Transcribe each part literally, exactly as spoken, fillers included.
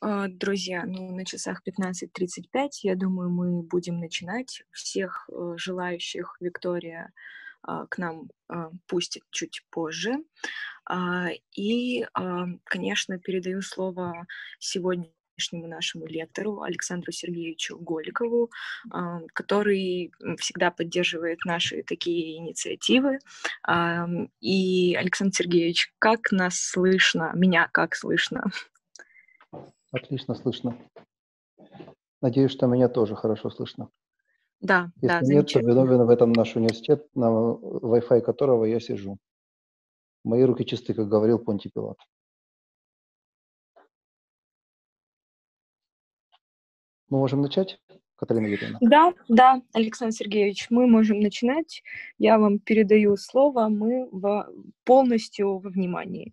А, Друзья, ну, на часах пятнадцать тридцать пять, я думаю, мы будем начинать. Всех э, желающих Виктория а, к нам а, пустит чуть позже. А, И, а, конечно, передаю слово сегодняшнему нашему лектору Александру Сергеевичу Голикову, а, который м, всегда поддерживает наши такие инициативы. Ам, И, Александр Сергеевич, как нас слышно? Меня как слышно? Отлично слышно. Надеюсь, что меня тоже хорошо слышно. Да, да, Если нет, то замечательно. виновен в этом наш университет, на Wi-Fi которого я сижу. Мои руки чисты, как говорил Понтий Пилат. Мы можем начать, Катерина Юрьевна? Да, да, Александр Сергеевич, мы можем начинать. Я вам передаю слово, мы во- полностью во внимании.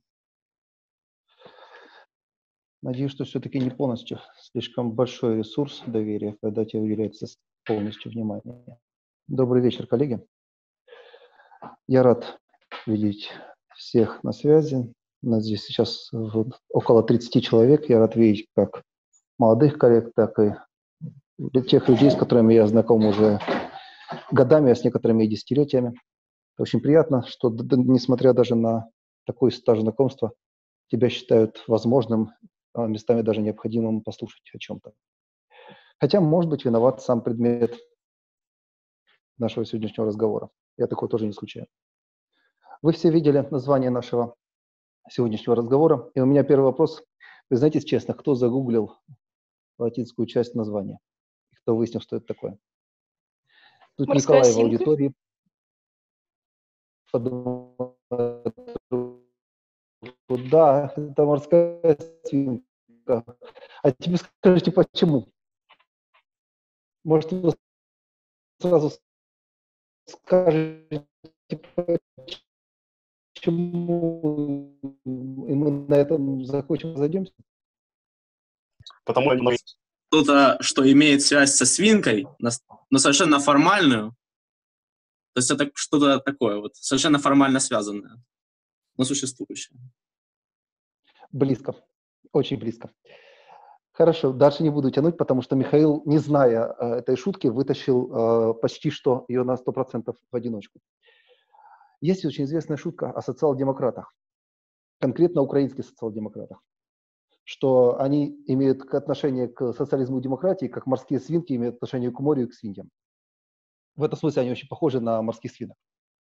Надеюсь, что все-таки не полностью. Слишком большой ресурс доверия, когда тебе уделяется полностью внимание. Добрый вечер, коллеги. Я рад видеть всех на связи. У нас здесь сейчас вот около тридцати человек. Я рад видеть как молодых коллег, так и тех людей, с которыми я знаком уже годами, а с некоторыми и десятилетиями. Очень приятно, что, несмотря даже на такой стаж знакомства, тебя считают возможным, а местами даже необходимым послушать о чем-то. Хотя, может быть, виноват сам предмет нашего сегодняшнего разговора. Я такого тоже не исключаю. Вы все видели название нашего сегодняшнего разговора. И у меня первый вопрос. Признайтесь честно, кто загуглил латинскую часть названия? И кто выяснил, что это такое? Тут Морская Николай в свинка. аудитории. Да, это морская свинка. А теперь скажите, почему? Может, вы сразу скажете, почему, и мы на этом закончим, разойдемся? Потому что что-то, что имеет связь со свинкой, но совершенно формальную. То есть это что-то такое, вот, совершенно формально связанное, но существующее. Близко, очень близко. Хорошо, дальше не буду тянуть, потому что Михаил, не зная э, этой шутки, вытащил э, почти что ее на сто процентов в одиночку. Есть очень известная шутка о социал-демократах, конкретно украинских социал-демократах, что они имеют отношение к социализму и демократии, как морские свинки имеют отношение к морю и к свиньям. В этом смысле они очень похожи на морских свинок.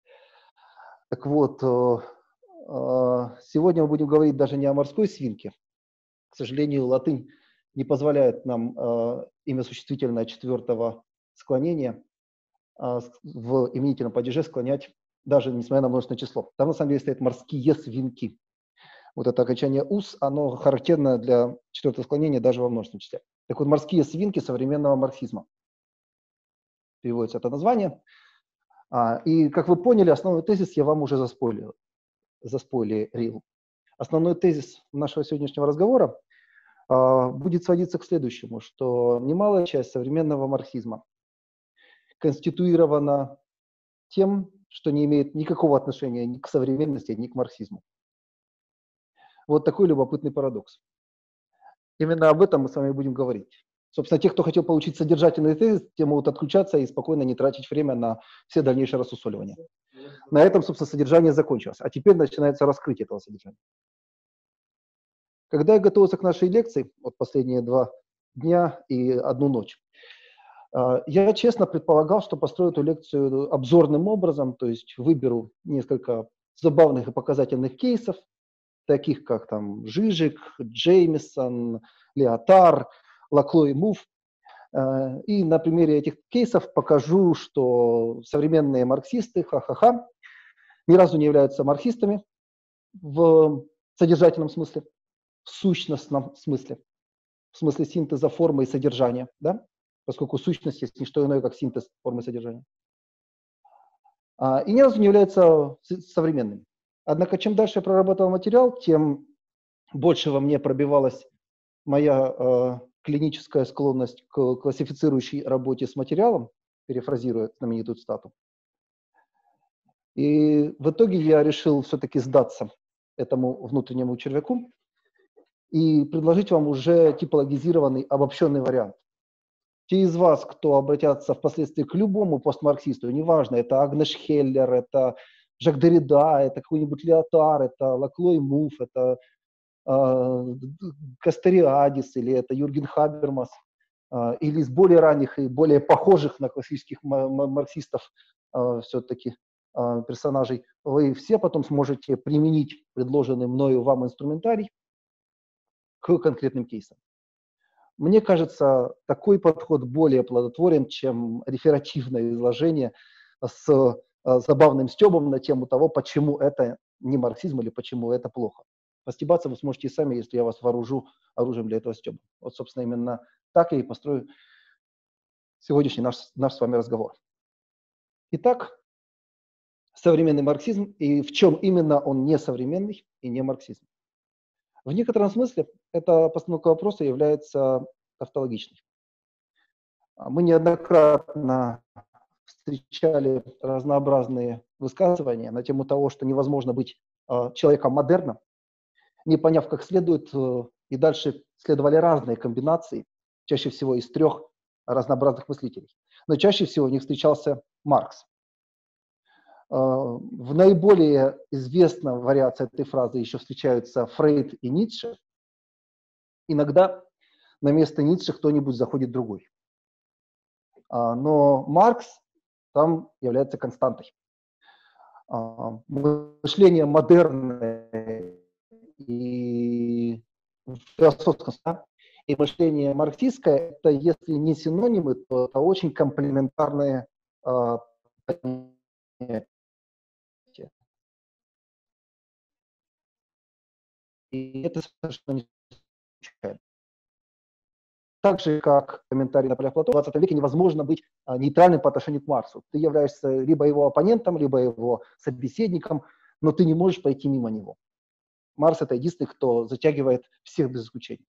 Так вот, э, э, сегодня мы будем говорить даже не о морской свинке. К сожалению, латынь не позволяет нам э, имя существительное четвертого склонения э, в именительном падеже склонять, даже несмотря на множественное число. Там на самом деле стоят морские свинки. Вот это окончание «ус», оно характерно для четвертого склонения даже во множественном числе. Так вот, морские свинки современного марксизма. Переводится это название. А, и, как вы поняли, основной тезис я вам уже заспойлерил. заспойлерил. Основной тезис нашего сегодняшнего разговора а, будет сводиться к следующему, что немалая часть современного марксизма конституирована тем, что не имеет никакого отношения ни к современности, ни к марксизму. Вот такой любопытный парадокс. Именно об этом мы с вами будем говорить. Собственно, те, кто хотел получить содержательный тезис, те могут отключаться и спокойно не тратить время на все дальнейшие рассусоливания. На этом, собственно, содержание закончилось. А теперь начинается раскрытие этого содержания. Когда я готовился к нашей лекции, вот последние два дня и одну ночь, я честно предполагал, что построю эту лекцию обзорным образом, то есть выберу несколько забавных и показательных кейсов, таких как там Жижик, Джеймисон, Леотар, Лакло и Муф. И на примере этих кейсов покажу, что современные марксисты, ха-ха-ха, ни разу не являются марксистами в содержательном смысле, в сущностном смысле, в смысле синтеза формы и содержания, да? Поскольку сущность есть не что иное, как синтез формы и содержания. И ни разу не являются современными. Однако, чем дальше я прорабатывал материал, тем больше во мне пробивалась моя э, клиническая склонность к классифицирующей работе с материалом, перефразируя знаменитую цитату. И в итоге я решил все-таки сдаться этому внутреннему червяку и предложить вам уже типологизированный, обобщенный вариант. Те из вас, кто обратятся впоследствии к любому постмарксисту, неважно, это Агнеш Хеллер, это Жак Деррида, это какой-нибудь Леотар, это Лаклой Муф, это э, Кастериадис, или это Юрген Хабермас, э, или из более ранних и более похожих на классических марксистов э, все-таки э, персонажей, вы все потом сможете применить предложенный мною вам инструментарий к конкретным кейсам. Мне кажется, такой подход более плодотворен, чем реферативное изложение с э, забавным стебом на тему того, почему это не марксизм или почему это плохо. Постебаться вы сможете и сами, если я вас вооружу оружием для этого стеба. Вот, собственно, именно так я и построю сегодняшний наш, наш с вами разговор. Итак, современный марксизм, и в чем именно он не современный и не марксизм. В некотором смысле эта постановка вопроса является тавтологичной. Мы неоднократно встречали разнообразные высказывания на тему того, что невозможно быть э, человеком модерна, не поняв как следует, э, и дальше следовали разные комбинации, чаще всего из трех разнообразных мыслителей. Но чаще всего у них встречался Маркс. В наиболее известной вариации этой фразы еще встречаются Фрейд и Ницше. Иногда на место Ницше кто-нибудь заходит другой. Но Маркс там является константой. Мышление модерное и философское и мышление марксистское – это, если не синонимы, то это очень комплементарные понятия. И это совершенно не случайно. Так же, как комментарий на полях Платона, в двадцатом веке невозможно быть нейтральным по отношению к Марксу. Ты являешься либо его оппонентом, либо его собеседником, но ты не можешь пройти мимо него. Маркс – это единственный, кто затягивает всех без исключения.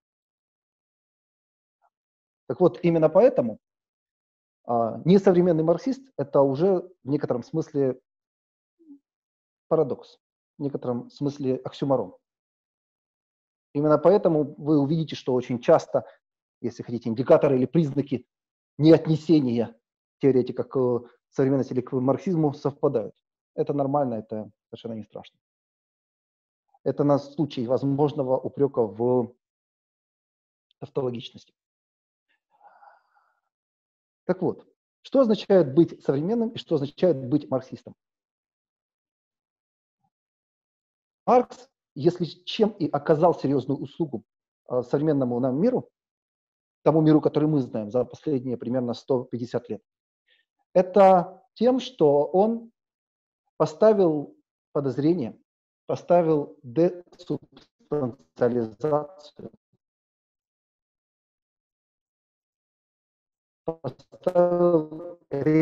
Так вот, именно поэтому несовременный марксист – это уже в некотором смысле парадокс, в некотором смысле оксюморон. Именно поэтому вы увидите, что очень часто, если хотите, индикаторы или признаки неотнесения теоретика к современности или к марксизму совпадают. Это нормально, это совершенно не страшно. Это на случай возможного упрека в тавтологичности. Так вот, что означает быть современным и что означает быть марксистом? Маркс, если чем и оказал серьезную услугу э, современному нам миру, тому миру, который мы знаем за последние примерно сто пятьдесят лет, это тем, что он поставил подозрение, поставил десубстанциализацию, поставил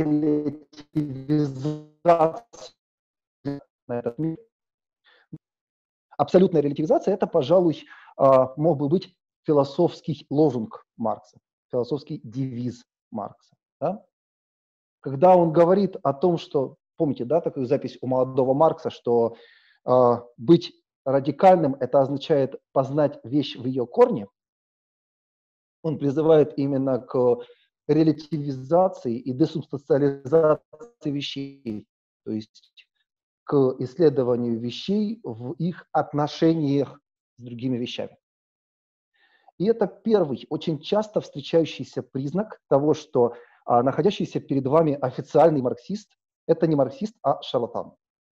релятивизацию на этот мир. Абсолютная релятивизация – это, пожалуй, мог бы быть философский лозунг Маркса, философский девиз Маркса. Да? Когда он говорит о том, что, помните, да, такую запись у молодого Маркса, что э, быть радикальным – это означает познать вещь в ее корне, он призывает именно к релятивизации и десубстанциализации вещей, то есть к исследованию вещей в их отношениях с другими вещами. И это первый, очень часто встречающийся признак того, что а, находящийся перед вами официальный марксист – это не марксист, а шарлатан.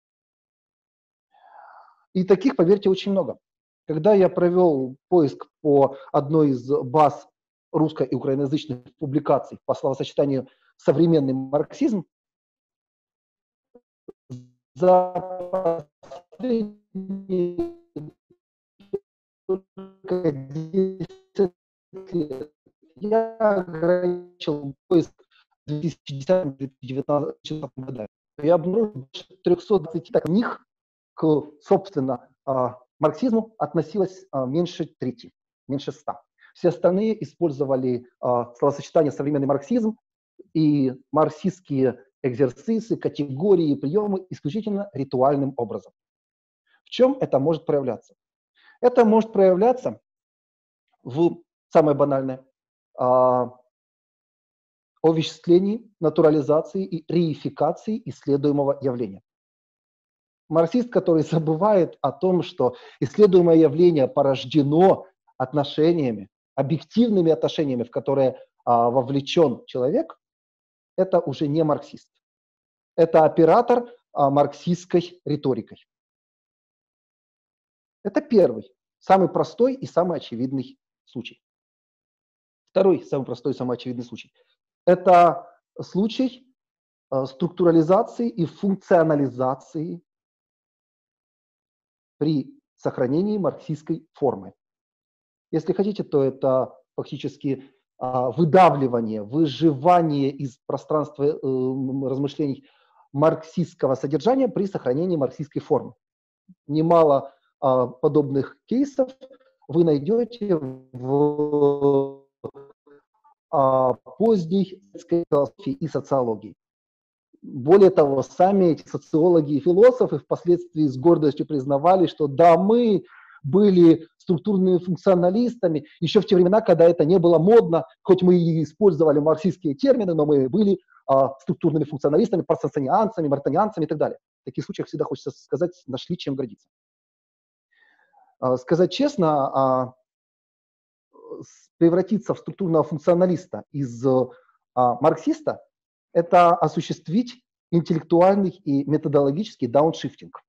И таких, поверьте, очень много. Когда я провел поиск по одной из баз русско- и украиноязычных публикаций по словосочетанию «современный марксизм», за последние десять лет я ограничил поиск две тысячи десятом — две тысячи девятнадцатом годах. Я обнаружил больше трёхсот двадцати так, них к, собственно, марксизму относилось меньше трети, меньше ста. Все остальные использовали словосочетание «современный марксизм» и марксистские экзерсисы, категории, приемы исключительно ритуальным образом. В чем это может проявляться? Это может проявляться в самое банальное, а, овеществлении, натурализации и реификации исследуемого явления. Марксист, который забывает о том, что исследуемое явление порождено отношениями, объективными отношениями, в которые а, вовлечен человек, это уже не марксист. Это оператор а, марксистской риторикой. Это первый, самый простой и самый очевидный случай. Второй, самый простой и самый очевидный случай. Это случай а, структурализации и функционализации при сохранении марксистской формы. Если хотите, то это фактически а, выдавливание, выживание из пространства э, размышлений марксистского содержания при сохранении марксистской формы. Немало а, подобных кейсов вы найдете в а, поздней философии и социологии. Более того, сами эти социологи и философы впоследствии с гордостью признавали, что да, мы были структурными функционалистами еще в те времена, когда это не было модно, хоть мы и использовали марксистские термины, но мы были а, структурными функционалистами, парсонсонианцами, мартонианцами и так далее. В таких случаях всегда хочется сказать, нашли чем гордиться. А, сказать честно, а, превратиться в структурного функционалиста из а, марксиста – это осуществить интеллектуальный и методологический дауншифтинг.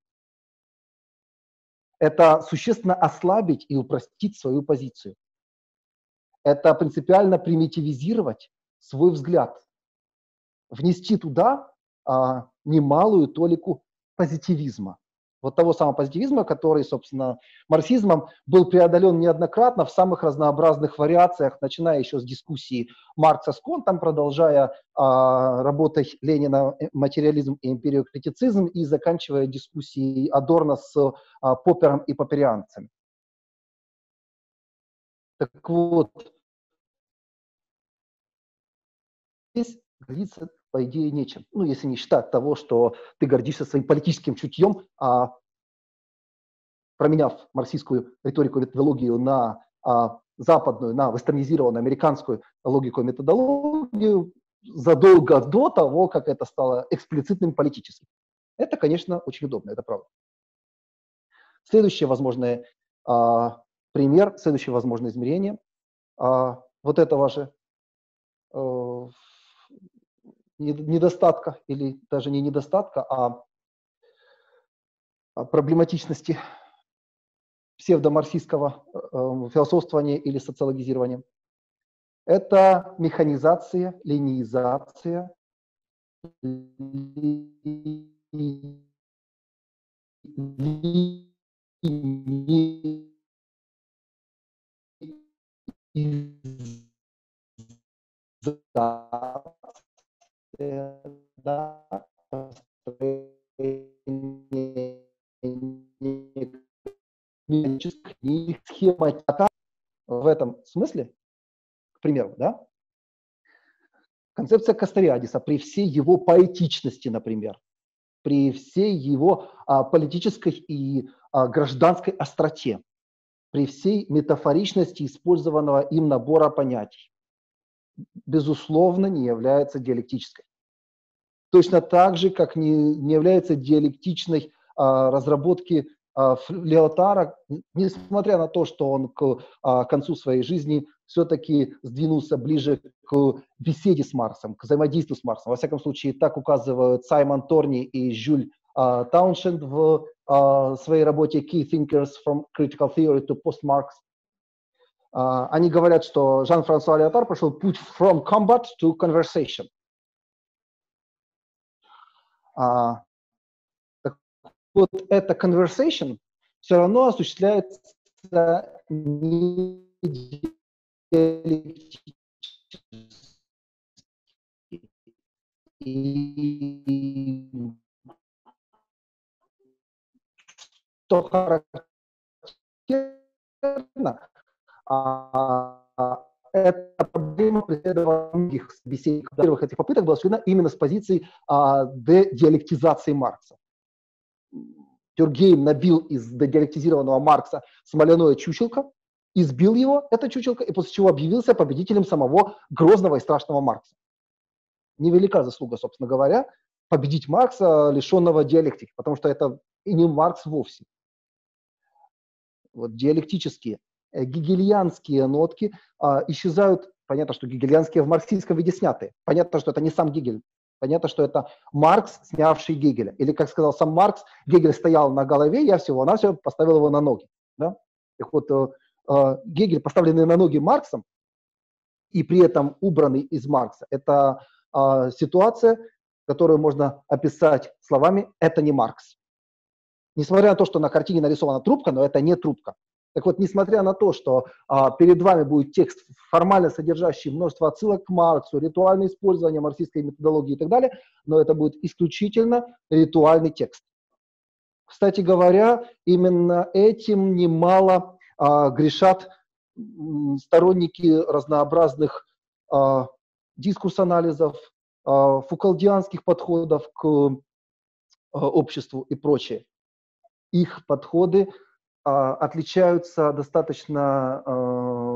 Это существенно ослабить и упростить свою позицию. Это принципиально примитивизировать свой взгляд. Внести туда а, немалую толику позитивизма. Вот того самого позитивизма, который, собственно, марксизмом был преодолен неоднократно в самых разнообразных вариациях, начиная еще с дискуссии Маркса с Контом, продолжая а, работой Ленина «Материализм и империокритицизм» и заканчивая дискуссией Адорно с а, Поппером и попперианцами. Так вот, здесь гордиться, по идее, нечем. Ну, если не считать того, что ты гордишься своим политическим чутьем, а променяв марксистскую риторику и методологию на а, западную, на вестернизированную американскую логику и методологию задолго до того, как это стало эксплицитным политическим. Это, конечно, очень удобно, это правда. Следующий возможный а, пример, следующее возможное измерение а, вот этого же а, недостатка, или даже не недостатка, а, а проблематичности псевдомарксистского э, философствования или социологизирования. Это механизация, линеизация, схема в этом смысле, к примеру, да, концепция Кастариадиса при всей его поэтичности, например, при всей его а, политической и а, гражданской остроте, при всей метафоричности использованного им набора понятий, безусловно, не является диалектической. Точно так же, как не, не является диалектичной а, разработки а, Леотара, несмотря на то, что он к а, концу своей жизни все-таки сдвинулся ближе к беседе с Марксом, к взаимодействию с Марксом. Во всяком случае, так указывают Саймон Торни и Жюль а, Тауншенд в а, своей работе Key Thinkers from Critical Theory to Post-Marx. А, они говорят, что Жан-Франсуа Леотар прошел путь from combat to conversation. А, так вот, эта conversation все равно осуществляется не диалектически. И что характерно, а, эта проблема преследовала многих собеседников. В первых этих попыток была осуществлена именно с позиции а, дедиалектизации Маркса. Тюргейм набил из дедиалектизированного Маркса смоляное чучелко, избил его, это чучелка, и после чего объявился победителем самого грозного и страшного Маркса. Невелика заслуга, собственно говоря, победить Маркса, лишенного диалектики, потому что это и не Маркс вовсе. Вот диалектические, э, гегельянские нотки а, исчезают. Понятно, что гегельянские в марксистском виде сняты. Понятно, что это не сам Гегель. Понятно, что это Маркс, снявший Гегеля. Или, как сказал сам Маркс, Гегель стоял на голове, я всего-навсего поставил его на ноги. Да? Так вот, э, э, Гегель, поставленный на ноги Марксом, и при этом убранный из Маркса, это э, ситуация, которую можно описать словами «это не Маркс». Несмотря на то, что на картине нарисована трубка, но это не трубка. Так вот, несмотря на то, что а, перед вами будет текст, формально содержащий множество отсылок к Марксу, ритуальное использование марксистской методологии и так далее, но это будет исключительно ритуальный текст. Кстати говоря, именно этим немало а, грешат м, сторонники разнообразных а, дискурс-анализов, а, фукалдианских подходов к а, обществу и прочее. Их подходы а, отличаются достаточно а,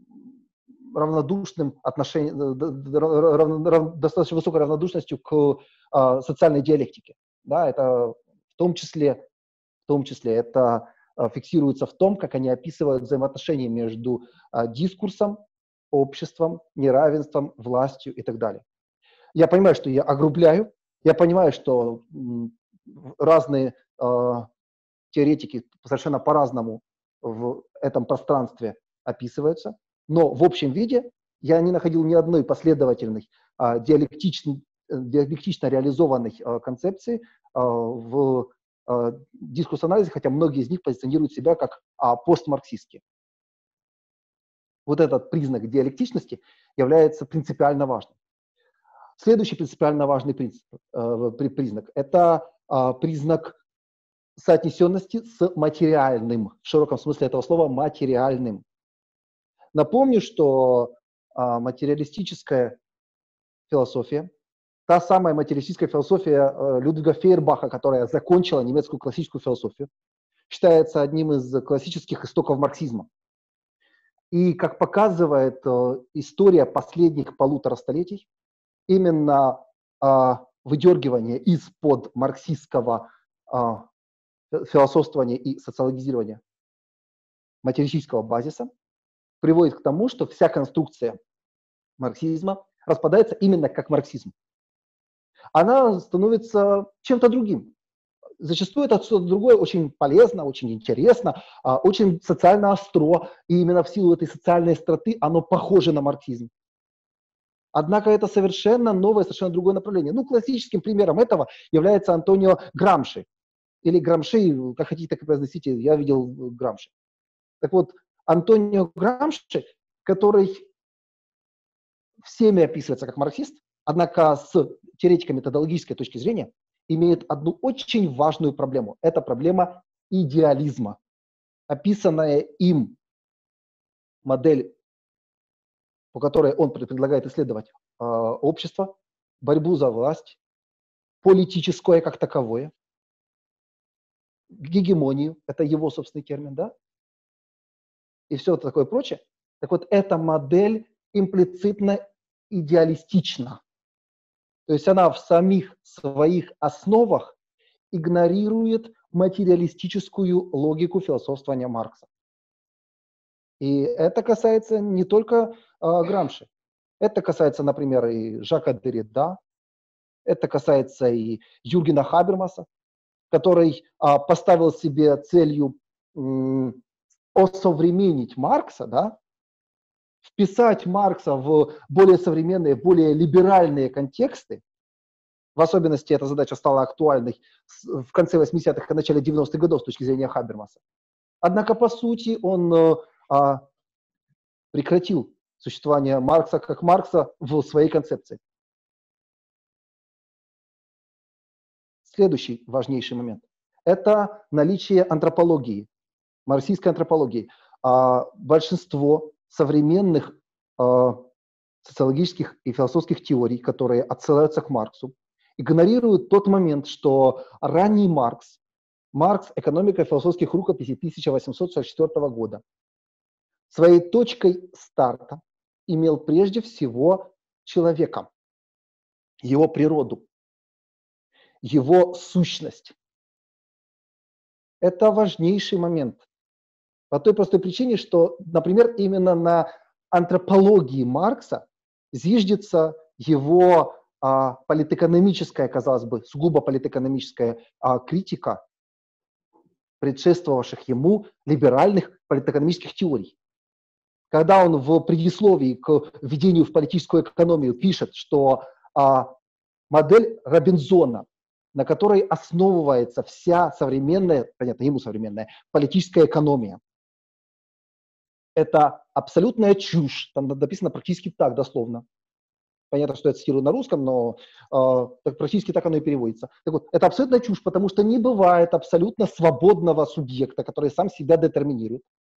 равнодушным отношением, рав, рав, достаточно высокой равнодушностью к а, социальной диалектике. Да, это в том числе, в том числе это а, фиксируется в том, как они описывают взаимоотношения между а, дискурсом, обществом, неравенством, властью и так далее. Я понимаю, что я огрубляю, я понимаю, что м, разные а, теоретики совершенно по-разному в этом пространстве описываются, но в общем виде я не находил ни одной последовательной а, диалектично, диалектично реализованной а, концепции а, в а, дискурс-анализе, хотя многие из них позиционируют себя как а, постмарксистские. Вот этот признак диалектичности является принципиально важным. Следующий принципиально важный принцип, э, признак – это э, признак соотнесенности с материальным, в широком смысле этого слова материальным. Напомню, что э, материалистическая философия, та самая материалистическая философия э, Людвига Фейербаха, которая закончила немецкую классическую философию, считается одним из классических истоков марксизма. И, как показывает э, история последних полутора столетий, именно э, выдергивание из-под марксистского э, философствования и социологизирования материалистического базиса приводит к тому, что вся конструкция марксизма распадается именно как марксизм. Она становится чем-то другим. Зачастую это что-то другое очень полезно, очень интересно, э, очень социально остро, и именно в силу этой социальной остроты оно похоже на марксизм. Однако это совершенно новое, совершенно другое направление. Ну, классическим примером этого является Антонио Грамши. Или Грамши, как хотите, так и произносите, я видел Грамши. Так вот, Антонио Грамши, который всеми описывается как марксист, однако с теоретико-методологической точки зрения имеет одну очень важную проблему. Это проблема идеализма. Описанная им модель, по которой он предлагает исследовать э, общество, борьбу за власть, политическое как таковое, гегемонию, это его собственный термин, да, и все такое прочее. Так вот, эта модель имплицитно идеалистична. То есть она в самих своих основах игнорирует материалистическую логику философствования Маркса. И это касается не только э, Грамши. Это касается, например, и Жака Деррида, это касается и Юргена Хабермаса, который а, поставил себе целью м, осовременить Маркса, да, вписать Маркса в более современные, более либеральные контексты. В особенности эта задача стала актуальной в конце восьмидесятых и начале девяностых годов с точки зрения Хабермаса. Однако, по сути, он а, прекратил существование Маркса как Маркса в своей концепции. Следующий важнейший момент – это наличие антропологии, марксистской антропологии. А, большинство современных а, социологических и философских теорий, которые отсылаются к Марксу, игнорируют тот момент, что ранний Маркс, Маркс «Экономика философских рукописей» тысяча восемьсот сорок четвёртого года, своей точкой старта имел прежде всего человека, его природу, его сущность. Это важнейший момент. По той простой причине, что, например, именно на антропологии Маркса зиждется его а, политэкономическая, казалось бы, сугубо политэкономическая а, критика предшествовавших ему либеральных политэкономических теорий. Когда он в предисловии к введению в политическую экономию пишет, что а, модель Робинзона, на которой основывается вся современная, понятно, ему современная, политическая экономия, это абсолютная чушь. Там написано практически так, дословно. Понятно, что я цитирую на русском, но э, так, практически так оно и переводится. Так вот, это абсолютная чушь, потому что не бывает абсолютно свободного субъекта, который сам себя детерминирует.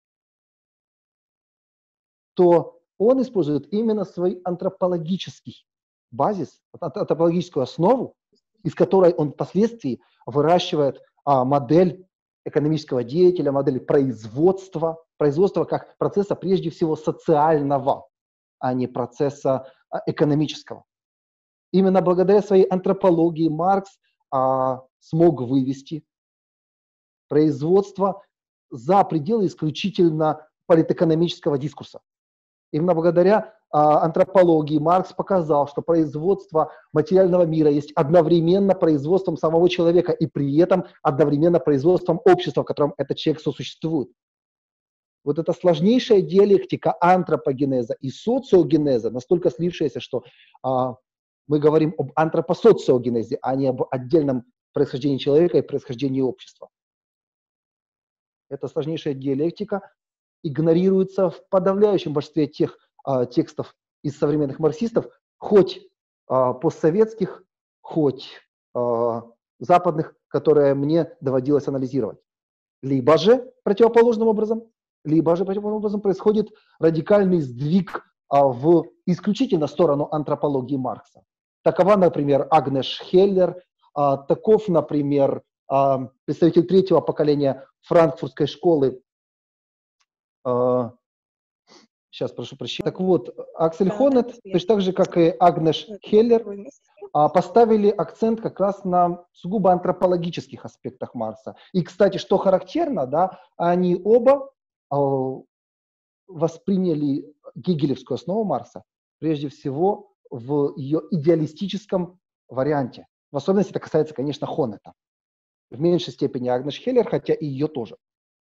То он использует именно свой антропологический базис, антропологическую основу, из которой он впоследствии выращивает а, модель экономического деятеля, модель производства, производства как процесса прежде всего социального, а не процесса а, экономического. Именно благодаря своей антропологии Маркс а, смог вывести производство за пределы исключительно политэкономического дискурса. Именно благодаря а, антропологии Маркс показал, что производство материального мира есть одновременно производством самого человека и при этом одновременно производством общества, в котором этот человек сосуществует. Вот эта сложнейшая диалектика антропогенеза и социогенеза, настолько слившаяся, что а, мы говорим об антропосоциогенезе, а не об отдельном происхождении человека и происхождении общества. Эта сложнейшая диалектика игнорируется в подавляющем большинстве тех а, текстов из современных марксистов, хоть а, постсоветских, хоть а, западных, которые мне доводилось анализировать. Либо же противоположным образом, либо же противоположным образом происходит радикальный сдвиг а, в исключительно сторону антропологии Маркса. Такова, например, Агнеш Хеллер, а, таков, например, а, представитель третьего поколения франкфуртской школы. А, сейчас, прошу прощения. Так вот, Аксель Хонет, точно так же, как и Агнеш Хеллер, а, поставили акцент как раз на сугубо антропологических аспектах Маркса. И, кстати, что характерно, да, они оба а, восприняли гегелевскую основу Маркса прежде всего в ее идеалистическом варианте. В особенности это касается, конечно, Хонета. В меньшей степени Агнеш Хеллер, хотя и ее тоже.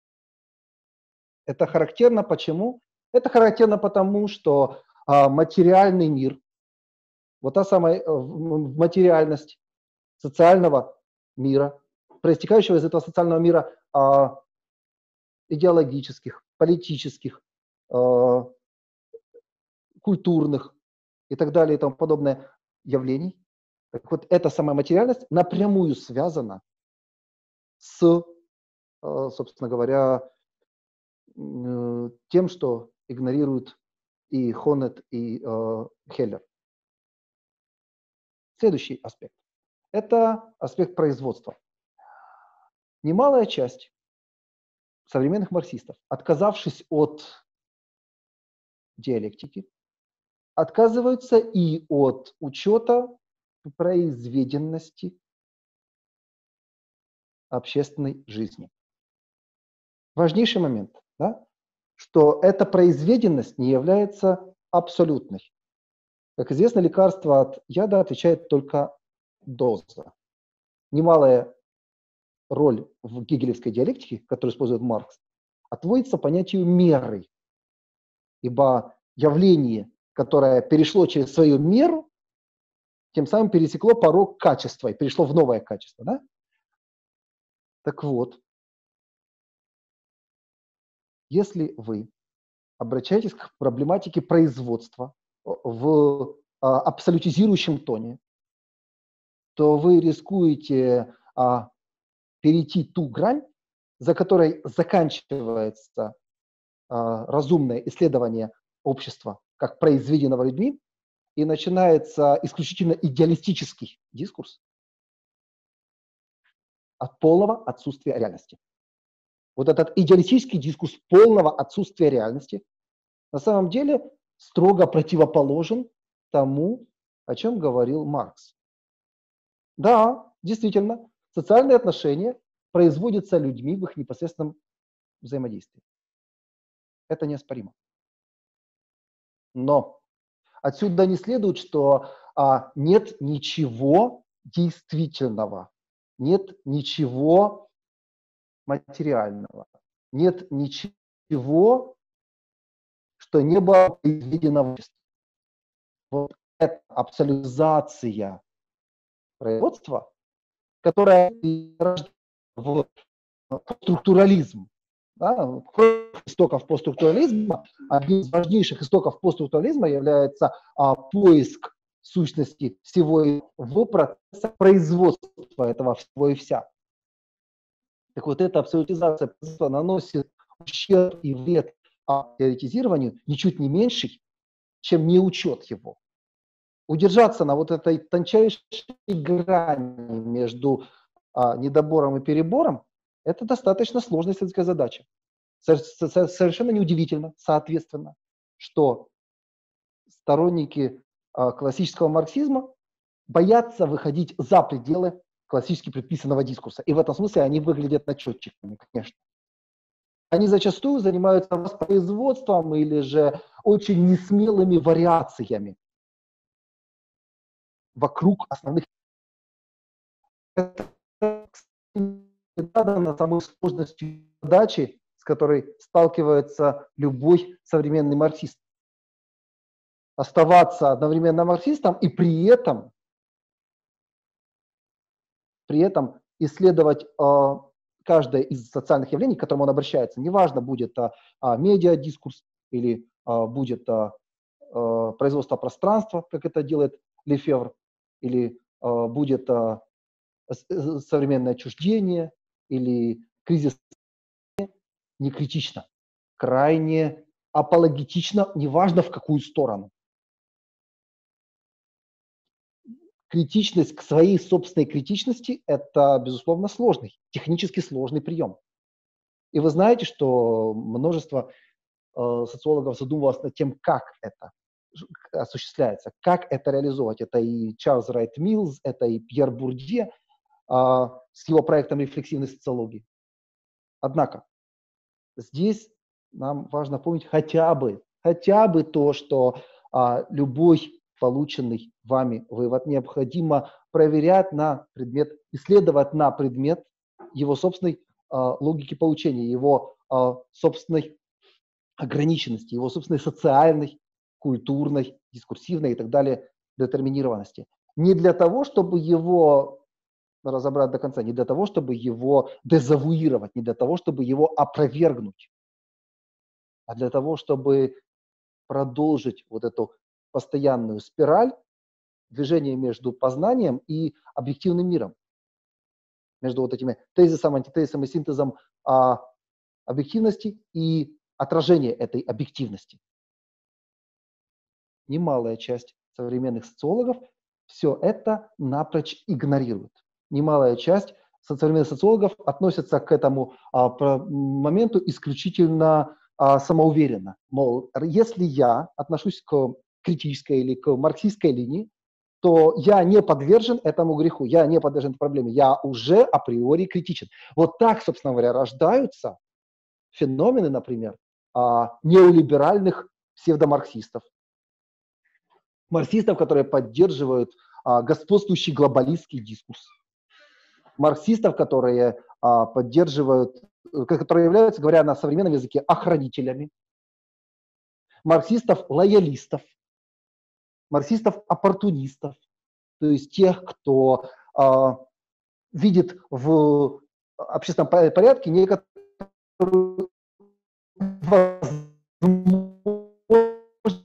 Это характерно почему? Это характерно потому, что а, материальный мир, вот та самая а, материальность социального мира, проистекающего из этого социального мира а, идеологических, политических, а, культурных и так далее и тому подобное явлений. Так вот, эта самая материальность напрямую связана с, а, собственно говоря, тем, что игнорируют и Хонет, и э, Хеллер. Следующий аспект. Это аспект производства. Немалая часть современных марксистов, отказавшись от диалектики, отказываются и от учета произведенности общественной жизни. Важнейший момент. Да? Что эта произведенность не является абсолютной. Как известно, лекарство от яда отвечает только доза. Немалая роль в гегелевской диалектике, которую использует Маркс, отводится понятию меры. Ибо явление, которое перешло через свою меру, тем самым пересекло порог качества и перешло в новое качество. Да? Так вот, если вы обращаетесь к проблематике производства в а, абсолютизирующем тоне, то вы рискуете а, перейти ту грань, за которой заканчивается а, разумное исследование общества как произведенного людьми, и начинается исключительно идеалистический дискурс от полного отсутствия реальности. Вот этот идеалистический дискурс полного отсутствия реальности на самом деле строго противоположен тому, о чем говорил Маркс. Да, действительно, социальные отношения производятся людьми в их непосредственном взаимодействии. Это неоспоримо. Но отсюда не следует, что а, нет ничего действительного, нет ничего материального, нет ничего, что не было произведено в обществе. Вот эта абсолютизация производства, которая рождается в структурализм, да, истоков постструктурализма, одним из важнейших истоков постструктурализма является а, поиск сущности всего в процессе производства этого всего и вся. Так вот, эта абсолютизация производства наносит ущерб и вред а, теоретизированию ничуть не меньший, чем неучет его. Удержаться на вот этой тончайшей грани между а, недобором и перебором – это достаточно сложная исследовательская задача. Совершенно неудивительно, соответственно, что сторонники а, классического марксизма боятся выходить за пределы классически предписанного дискурса. И в этом смысле они выглядят начетчиками, конечно. Они зачастую занимаются воспроизводством или же очень несмелыми вариациями вокруг основных. Это на самой сложности задачи, с которой сталкивается любой современный марксист. Оставаться одновременно марксистом и при этом, при этом исследовать э, каждое из социальных явлений, к которым он обращается. Неважно, будет э, медиадискурс или э, будет э, э, производство пространства, как это делает Лефевр, или э, будет э, современное отчуждение, или кризис, не критично, крайне апологетично, неважно в какую сторону. Критичность к своей собственной критичности – это, безусловно, сложный, технически сложный прием. И вы знаете, что множество э, социологов задумывалось над тем, как это осуществляется, как это реализовать. Это и Чарльз Райт Миллс, это и Пьер Бурдье э, с его проектом рефлексивной социологии. Однако, здесь нам важно помнить хотя бы, хотя бы то, что а, любой полученный вами вывод необходимо проверять на предмет, исследовать на предмет его собственной а, логики получения, его а, собственной ограниченности, его собственной социальной, культурной, дискурсивной и так далее детерминированности. Не для того, чтобы его разобрать до конца, не для того, чтобы его дезавуировать, не для того, чтобы его опровергнуть, а для того, чтобы продолжить вот эту постоянную спираль движения между познанием и объективным миром, между вот этими тезисом, антитезисом и синтезом а, объективности и отражения этой объективности. Немалая часть современных социологов все это напрочь игнорирует. Немалая часть современных социологов относятся к этому а, про, моменту исключительно а, самоуверенно. Мол, если я отношусь к критической или к марксистской линии, то я не подвержен этому греху, я не подвержен этой проблеме, я уже априори критичен. Вот так, собственно говоря, рождаются феномены, например, а, неолиберальных псевдомарксистов. Марксистов, которые поддерживают а, господствующий глобалистский дискурс. Марксистов, которые а, поддерживают, которые являются, говоря на современном языке, охранителями. Марксистов-лоялистов. Марксистов-оппортунистов. То есть тех, кто а, видит в общественном порядке некоторую возможность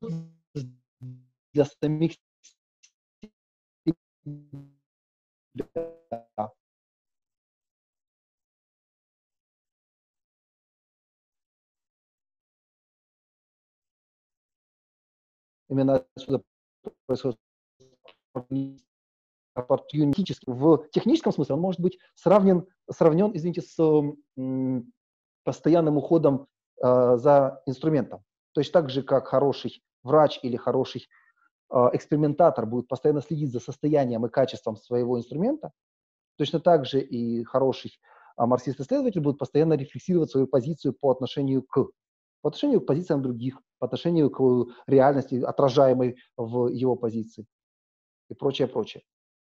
для самих себя. Именно отсюда происходит оппортунистический. В техническом смысле он может быть сравнен, сравнен, извините, с м, постоянным уходом э, за инструментом. Точно так же, как хороший врач или хороший э, экспериментатор будет постоянно следить за состоянием и качеством своего инструмента, точно так же и хороший а, марксист-исследователь будет постоянно рефлексировать свою позицию по отношению к, по отношению к позициям других, по отношению к реальности, отражаемой в его позиции и прочее, прочее.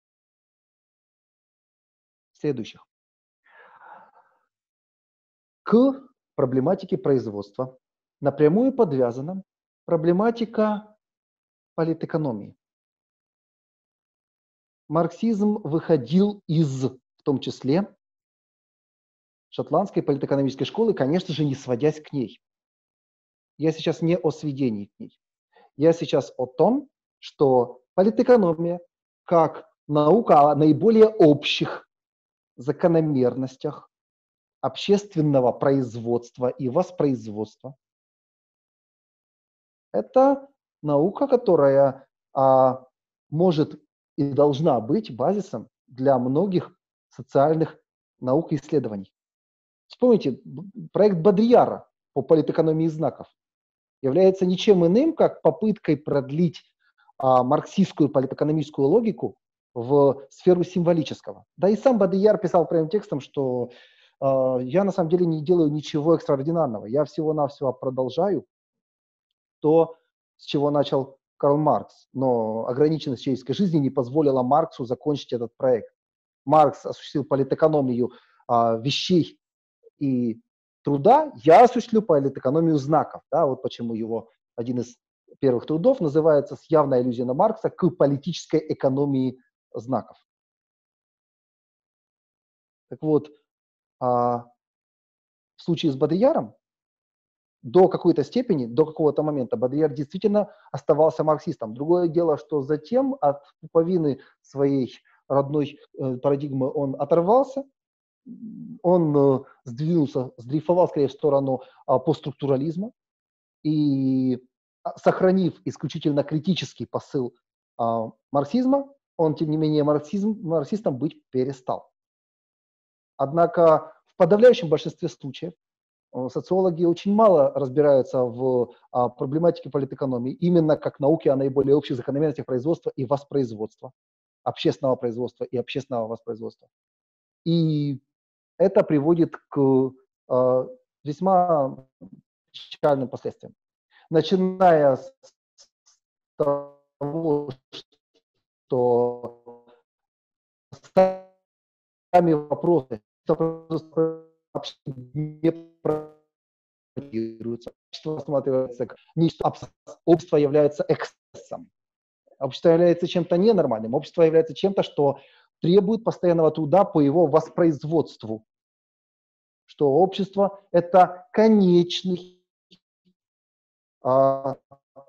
Следующих. К проблематике производства напрямую подвязана проблематика политэкономии. Марксизм выходил из, в том числе, шотландской политэкономической школы, конечно же, не сводясь к ней. Я сейчас не о сведении к ней. Я сейчас о том, что политэкономия, как наука о наиболее общих закономерностях общественного производства и воспроизводства, это наука, которая а, может и должна быть базисом для многих социальных наук и исследований. Вспомните, проект Бодрияра по политэкономии знаков является ничем иным, как попыткой продлить а, марксистскую политэкономическую логику в сферу символического. Да и сам Бодрияр писал прямым текстом, что а, я на самом деле не делаю ничего экстраординарного, я всего-навсего продолжаю то, с чего начал Карл Маркс, но ограниченность человеческой жизни не позволила Марксу закончить этот проект. Маркс осуществил политэкономию а, вещей и труда, я осуществлю политэкономию знаков. Да, вот почему его один из первых трудов называется «С явной аллюзией на Маркса к политической экономии знаков». Так вот, а, в случае с Бодрияром до какой-то степени, до какого-то момента Бодрияр действительно оставался марксистом. Другое дело, что затем от пуповины своей родной э, парадигмы он оторвался, он э, сдвинулся, сдрейфовал скорее в сторону э, постструктурализма и, сохранив исключительно критический посыл э, марксизма, он, тем не менее, марксизм, марксистом быть перестал. Однако в подавляющем большинстве случаев социологи очень мало разбираются в а, проблематике политэкономии, именно как науки о наиболее общих закономерностях производства и воспроизводства, общественного производства и общественного воспроизводства. И это приводит к а, весьма печальным последствиям. Начиная с того, что сами вопросы не общество рассматривается как нечто абсолютно. Общество является эксцессом. Общество является чем-то ненормальным. Общество является чем-то, что требует постоянного труда по его воспроизводству. Что общество – это конечный а,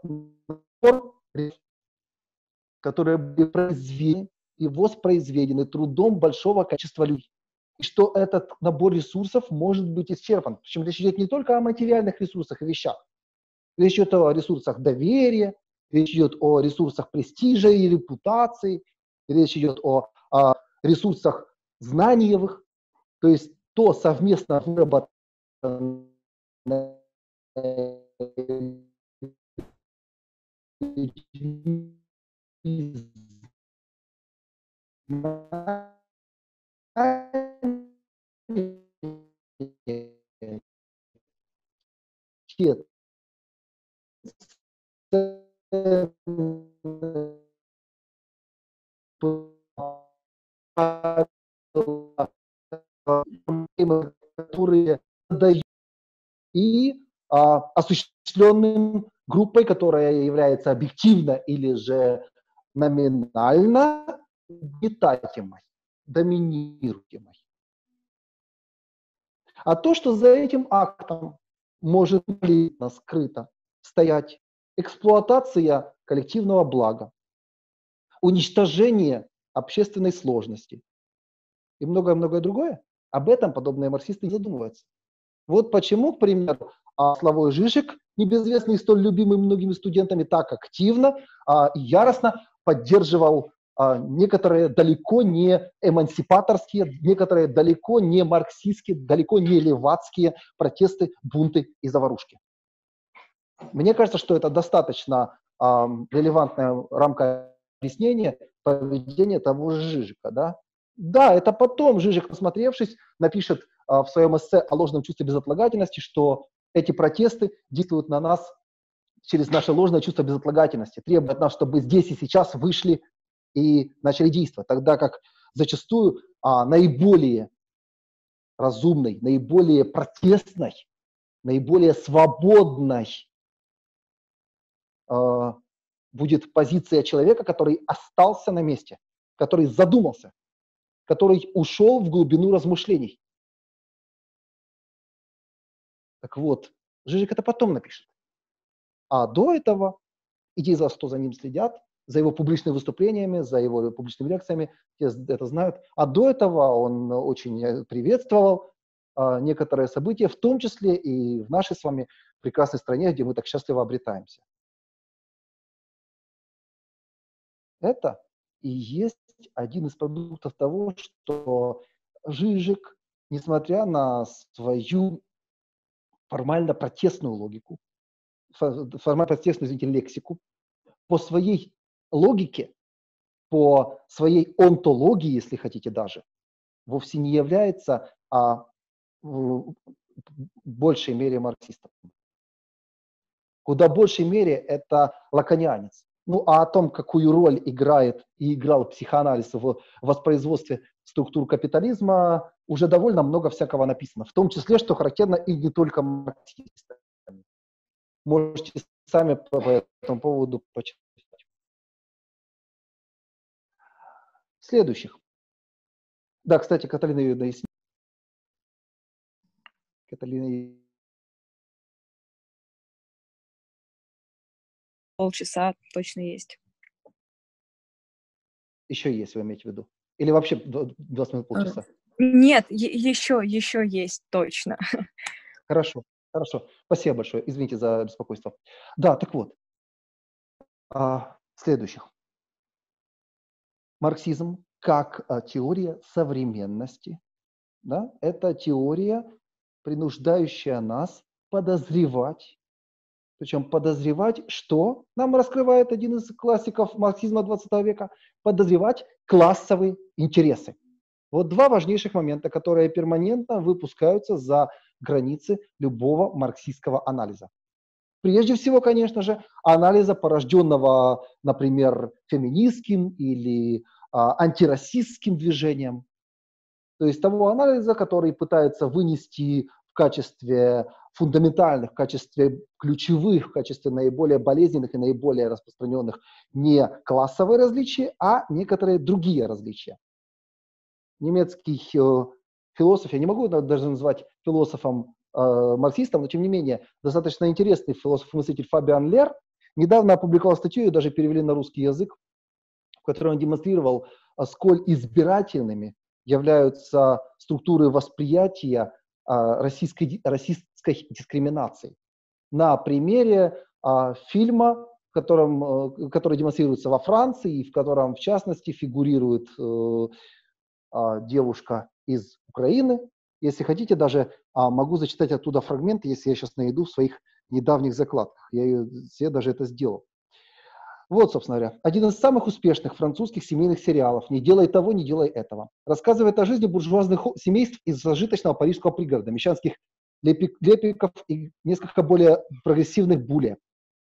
которые были произведены и воспроизведены трудом большого количества людей. И что этот набор ресурсов может быть исчерпан. Причем речь идет не только о материальных ресурсах и вещах. Речь идет о ресурсах доверия, речь идет о ресурсах престижа и репутации, речь идет о, о ресурсах знаниевых, то есть то совместно выработанное которые дают и а, осуществленным группой, которая является объективно или же номинально обитаемой, доминируемой. А то, что за этим актом может быть скрыто стоять эксплуатация коллективного блага, уничтожение общественной сложности и многое-многое другое, об этом подобные марксисты не задумываются. Вот почему, к примеру, Славой Žižek, небезызвестный и столь любимый многими студентами, так активно а, и яростно поддерживал а, некоторые далеко не эмансипаторские, некоторые далеко не марксистские, далеко не левацкие протесты, бунты и заварушки. Мне кажется, что это достаточно а, релевантная рамка объяснения поведения того же Жижика. Да? Да, это потом Жижик, насмотревшись, напишет а, в своем эссе о ложном чувстве безотлагательности, что эти протесты действуют на нас через наше ложное чувство безотлагательности, требуют от нас, чтобы здесь и сейчас вышли и начали действовать, тогда как зачастую а, наиболее разумной, наиболее протестной, наиболее свободной э, будет позиция человека, который остался на месте, который задумался, который ушел в глубину размышлений. Так вот, Жижик это потом напишет. А до этого, и те из вас, кто за ним следят, за его публичными выступлениями, за его публичными лекциями, те это знают. А до этого он очень приветствовал э, некоторые события, в том числе и в нашей с вами прекрасной стране, где мы так счастливо обретаемся. Это и есть один из продуктов того, что Жижик, несмотря на свою формально протестную логику, формально протестную, извините, лексику, по своей логике, по своей онтологии, если хотите даже, вовсе не является а, в большей мере марксистом. Куда большей мере это лаканианец. Ну, а о том, какую роль играет и играл психоанализ в воспроизводстве структур капитализма, уже довольно много всякого написано. В том числе, что характерно, и не только марксистам. Можете сами по этому поводу почитать. Следующих. Да, кстати, Каталина ее дояснила. Каталина... Полчаса точно есть. Еще есть, вы имеете в виду? Или вообще двадцать минут, полчаса? Нет, еще, еще есть точно. Хорошо, хорошо. Спасибо большое. Извините за беспокойство. Да, так вот. А, следующих. Марксизм как а, теория современности. Да? Это теория, принуждающая нас подозревать. Причем подозревать, что нам раскрывает один из классиков марксизма двадцатого века, подозревать классовые интересы. Вот два важнейших момента, которые перманентно выпускаются за границы любого марксистского анализа. Прежде всего, конечно же, анализа, порожденного, например, феминистским или а, антирасистским движением. То есть того анализа, который пытается вынести в качестве фундаментальных, в качестве ключевых, в качестве наиболее болезненных и наиболее распространенных не классовые различия, а некоторые другие различия. Немецкий э, философ, я не могу даже назвать философом э, марксистом, но тем не менее достаточно интересный философ-мыслитель Фабиан Лер недавно опубликовал статью, ее даже перевели на русский язык, в которой он демонстрировал, сколь избирательными являются структуры восприятия а, российской, российской дискриминации. На примере а, фильма, в котором, а, который демонстрируется во Франции, и в котором, в частности, фигурирует а, а, девушка из Украины. Если хотите, даже а, могу зачитать оттуда фрагменты, если я сейчас найду в своих недавних закладках. Я ее, я даже это сделал. Вот, собственно говоря, один из самых успешных французских семейных сериалов «Не делай того, не делай этого» рассказывает о жизни буржуазных семейств из зажиточного парижского пригорода, мещанских лепик, лепиков и несколько более прогрессивных буле.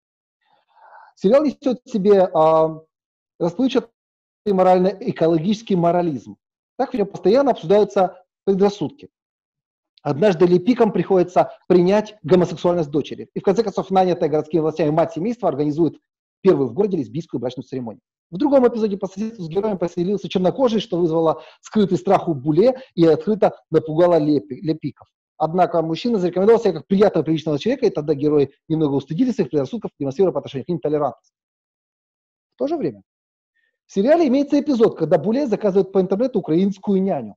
Сериал несет в себе а, расплывчатый морально-экологический морализм. Так в нем постоянно обсуждаются предрассудки. Однажды Лепикам приходится принять гомосексуальность дочери. И в конце концов нанятая городскими властями мать семейства организует первую в городе лесбийскую брачную церемонию. В другом эпизоде по соседству с героем поселился чернокожий, что вызвало скрытый страх у буле и открыто напугало лепи, Лепиков. Однако мужчина зарекомендовал себя как приятного, приличного человека, и тогда герои немного устыдились своих предрассудков, демонстрируя по отношению к ним толерантность. В то же время в сериале имеется эпизод, когда буле заказывает по интернету украинскую няню.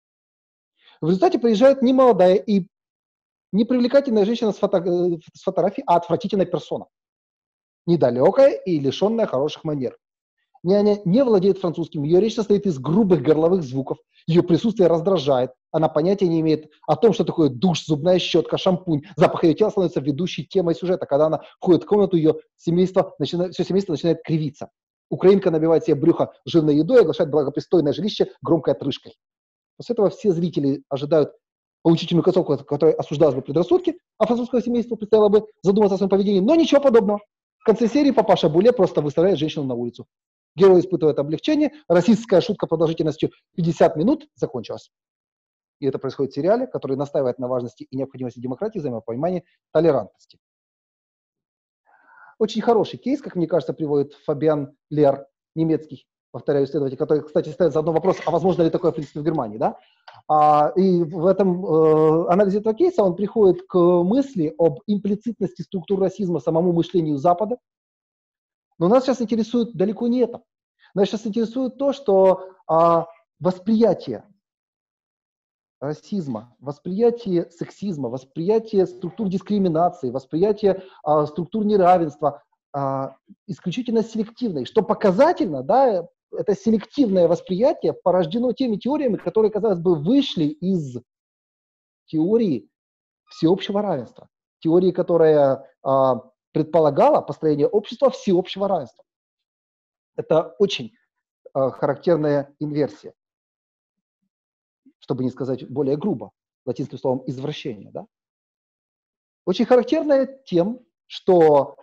В результате приезжает не молодая и не привлекательная женщина с, фото, с фотографией, а отвратительная персона. Недалекая и лишенная хороших манер. Няня не владеет французским, ее речь состоит из грубых горловых звуков, ее присутствие раздражает, она понятия не имеет о том, что такое душ, зубная щетка, шампунь. Запах ее тела становится ведущей темой сюжета. Когда она входит в комнату, ее семейство начинает, все семейство начинает кривиться. Украинка набивает себе брюхо жирной едой и оглашает благопристойное жилище громкой отрыжкой. После этого все зрители ожидают поучительную концовку, которая осуждалась бы предрассудки, а французское семейство предстояло бы задуматься о своем поведении. Но ничего подобного. В конце серии папаша Буле просто выставляет женщину на улицу. Герой испытывает облегчение, расистская шутка продолжительностью пятьдесят минут закончилась. И это происходит в сериале, который настаивает на важности и необходимости демократии, взаимопонимания, толерантности. Очень хороший кейс, как мне кажется, приводит Фабиан Лер, немецкий, повторяю, исследователь, который, кстати, ставит заодно вопрос, а возможно ли такое в принципе в Германии, да? А, и в этом э, анализе этого кейса он приходит к мысли об имплицитности структур расизма самому мышлению Запада. Но нас сейчас интересует далеко не это. Нас сейчас интересует то, что а, восприятие расизма, восприятие сексизма, восприятие структур дискриминации, восприятие а, структур неравенства а, исключительно селективное. Что показательно, да, это селективное восприятие порождено теми теориями, которые, казалось бы, вышли из теории всеобщего равенства. Теории, которая а, предполагала построение общества всеобщего равенства. Это очень а, характерная инверсия, чтобы не сказать более грубо, латинским словом извращение. Да? Очень характерная тем, что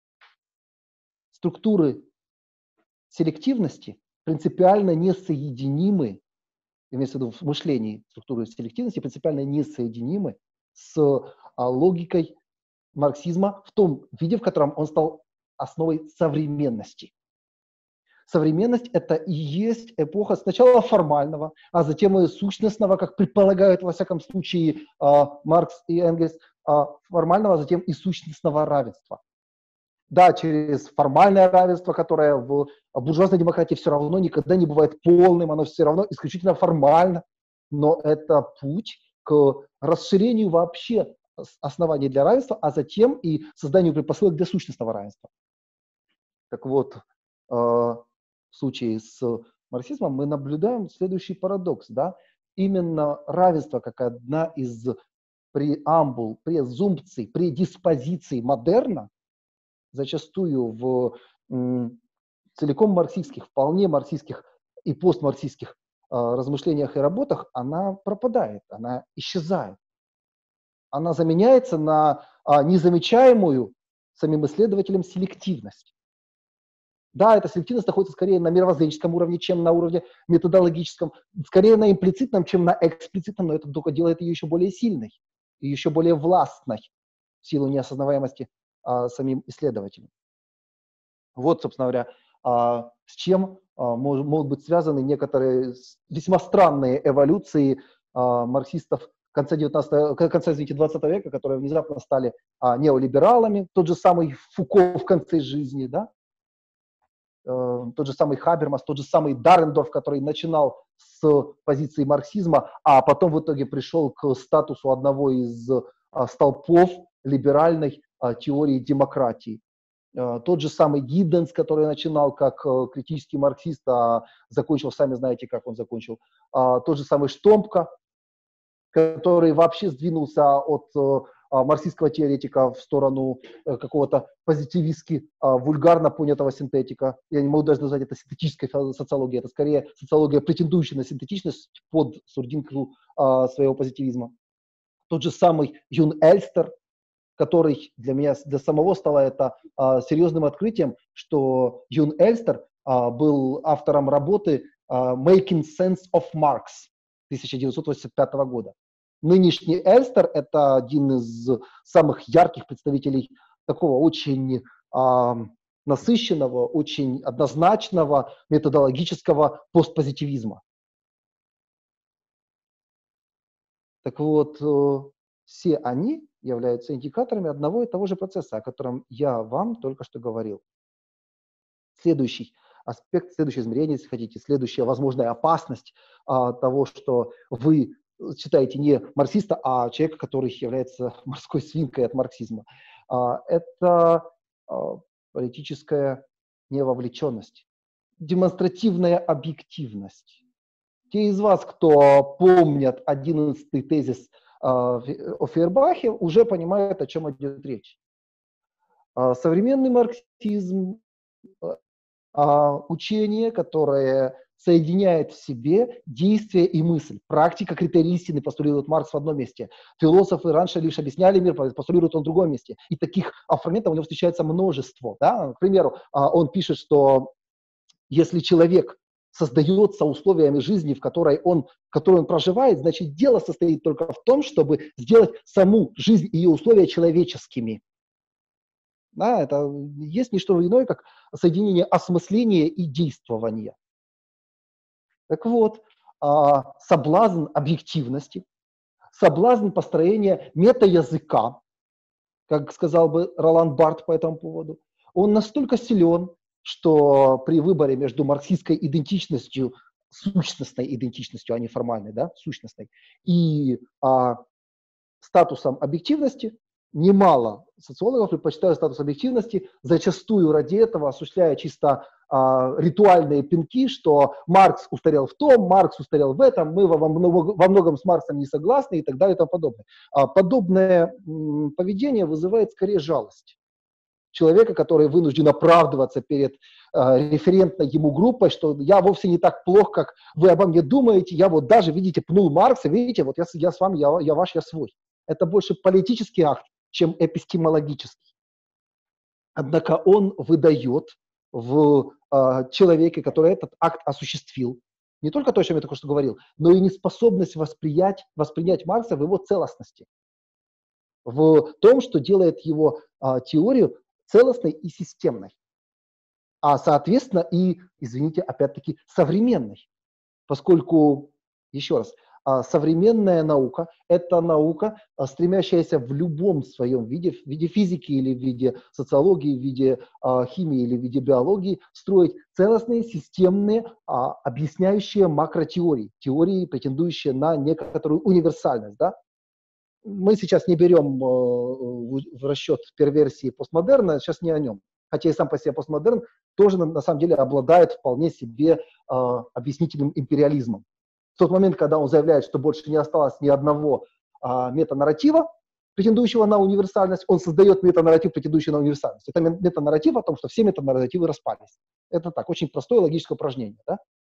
структуры селективности принципиально несоединимы, имеется в виду в мышлении структуры селективности, принципиально несоединимы с а, логикой марксизма в том виде, в котором он стал основой современности. Современность – это и есть эпоха сначала формального, а затем и сущностного, как предполагают, во всяком случае, э, Маркс и Энгельс, э, формального, а затем и сущностного равенства. Да, через формальное равенство, которое в буржуазной демократии все равно никогда не бывает полным, оно все равно исключительно формально, но это путь к расширению вообще оснований для равенства, а затем и созданию предпосылок для сущностного равенства. Так вот, в случае с марксизмом мы наблюдаем следующий парадокс. Да? Именно равенство как одна из преамбул, презумпций, предиспозиций модерна, зачастую в м, целиком марксистских, вполне марксистских и постмарксистских э, размышлениях и работах, она пропадает, она исчезает. Она заменяется на а, незамечаемую самим исследователем селективность. Да, эта селективность находится скорее на мировоззренческом уровне, чем на уровне методологическом, скорее на имплицитном, чем на эксплицитном, но это только делает ее еще более сильной и еще более властной в силу неосознаваемости а, самим исследователем. Вот, собственно говоря, а, с чем а, мож, могут быть связаны некоторые весьма странные эволюции а, марксистов в конце девятнадцатого, конце, извините, двадцатого века, которые внезапно стали а, неолибералами, тот же самый Фуко в конце жизни, да? Тот же самый Хабермас, тот же самый Дарендорф, который начинал с позиции марксизма, а потом в итоге пришел к статусу одного из а, столпов либеральной а, теории демократии. А, тот же самый Гидденс, который начинал как а, критический марксист, а закончил, сами знаете, как он закончил. А, тот же самый Штомпка, который вообще сдвинулся от марксистского теоретика в сторону какого-то позитивистски вульгарно понятого синтетика. Я не могу даже назвать это синтетической социологией, это скорее социология, претендующая на синтетичность под сурдинку своего позитивизма. Тот же самый Юн Эльстер, который для меня, для самого стало это серьезным открытием, что Юн Эльстер был автором работы Making Sense of Marx тысяча девятьсот восемьдесят пятого года. Нынешний Эльстер – это один из самых ярких представителей такого очень а, насыщенного, очень однозначного методологического постпозитивизма. Так вот, все они являются индикаторами одного и того же процесса, о котором я вам только что говорил. Следующий аспект, следующее измерение, если хотите, следующая возможная опасность а, того, что вы читаете не марксиста, а человека, который является морской свинкой от марксизма. А, это а, политическая невовлеченность. демонстративная объективность. Те из вас, кто помнят одиннадцатый тезис э, о Фейербахе, уже понимают, о чем идет речь. Э, современный марксизм, э, учение, которое соединяет в себе действие и мысль. Практика, критерий истины, постулирует Маркс в одном месте. Философы раньше лишь объясняли мир, постулируют он в другом месте. И таких фрагментов у него встречается множество. Да? К примеру, он пишет, что если человек создается условиями жизни, в которой он, в которой он проживает, значит, дело состоит только в том, чтобы сделать саму жизнь и ее условия человеческими. Да, это есть не что иное, как соединение осмысления и действования. Так вот, соблазн объективности, соблазн построения метаязыка, как сказал бы Ролан Барт по этому поводу, он настолько силен, что при выборе между марксистской идентичностью, сущностной идентичностью, а не формальной, да, сущностной, и а, статусом объективности, немало социологов предпочитают статус объективности, зачастую ради этого осуществляя чисто а, ритуальные пинки, что Маркс устарел в том, Маркс устарел в этом, мы во, во, во многом с Марксом не согласны и так далее и тому подобное. А, подобное м, поведение вызывает скорее жалость человека, который вынужден оправдываться перед э, референтной ему группой, что я вовсе не так плох, как вы обо мне думаете, я вот даже, видите, пнул Маркса, видите, вот я, я с вами, я, я ваш, я свой. Это больше политический акт, чем эпистемологический. Однако он выдает в э, человеке, который этот акт осуществил, не только то, о чем я только что говорил, но и неспособность воспринять, воспринять Маркса в его целостности, в том, что делает его э, теорию целостной и системной, а, соответственно, и, извините, опять-таки, современной, поскольку, еще раз, современная наука – это наука, стремящаяся в любом своем виде, в виде физики или в виде социологии, в виде а, химии или в виде биологии, строить целостные, системные, а, объясняющие макротеории, теории, претендующие на некоторую универсальность. Да? Мы сейчас не берем э, в расчет перверсии постмодерна, сейчас не о нем. Хотя и сам по себе постмодерн тоже на, на самом деле обладает вполне себе э, объяснительным империализмом. В тот момент, когда он заявляет, что больше не осталось ни одного э, метанарратива, претендующего на универсальность, он создает метанарратив, претендующий на универсальность. Это метанарратив о том, что все метанарративы распались. Это так, очень простое логическое упражнение. Да?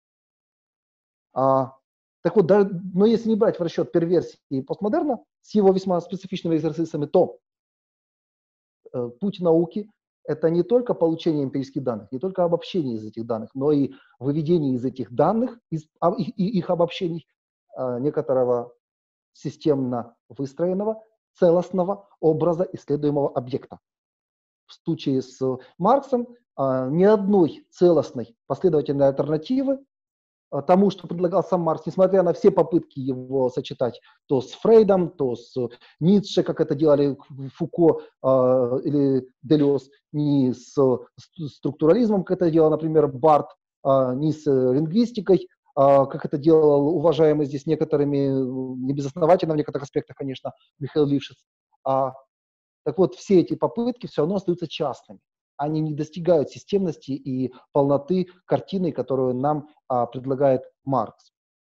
А, Так вот, да, но если не брать в расчет перверсии постмодерна с его весьма специфичными экзерсисами, то э, путь науки – это не только получение эмпирических данных, не только обобщение из этих данных, но и выведение из этих данных, из а, и, и их обобщений, э, некоторого системно выстроенного, целостного образа исследуемого объекта. В случае с Марксом э, ни одной целостной последовательной альтернативы тому, что предлагал сам Маркс, несмотря на все попытки его сочетать то с Фрейдом, то с Ницше, как это делали Фуко э, или Делез, ни с, с структурализмом, как это делал, например, Барт, э, ни с лингвистикой, э, как это делал уважаемый здесь некоторыми, небезосновательно в некоторых аспектах, конечно, Михаил Лившиц. А, так вот, все эти попытки все равно остаются частными. Они не достигают системности и полноты картины, которую нам а, предлагает Маркс.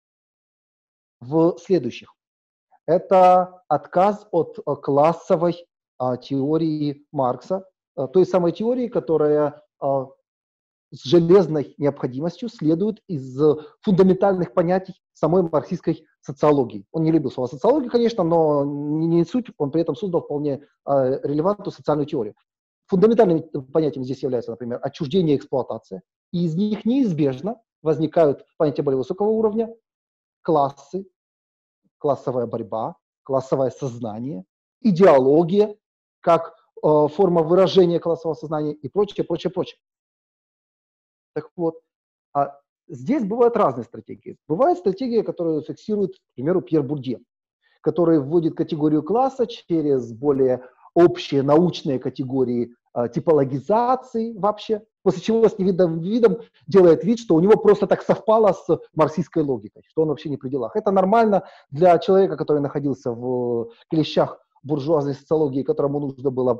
В следующих. Это отказ от а, классовой а, теории Маркса, а, той самой теории, которая а, с железной необходимостью следует из фундаментальных понятий самой марксистской социологии. Он не любил слово социология, конечно, но не, не суть, он при этом создал вполне а, релевантную социальную теорию. Фундаментальными понятиями здесь являются, например, отчуждение и эксплуатация. И из них неизбежно возникают понятия более высокого уровня, классы, классовая борьба, классовое сознание, идеология, как э, форма выражения классового сознания и прочее, прочее, прочее. Так вот, а здесь бывают разные стратегии. Бывает стратегия, которую фиксирует, к примеру, Пьер Бурдье, который вводит категорию класса через более общие научные категории э, типологизации вообще, после чего с невидным видом делает вид, что у него просто так совпало с марксистской логикой, что он вообще не при делах. Это нормально для человека, который находился в клещах буржуазной социологии, которому нужно было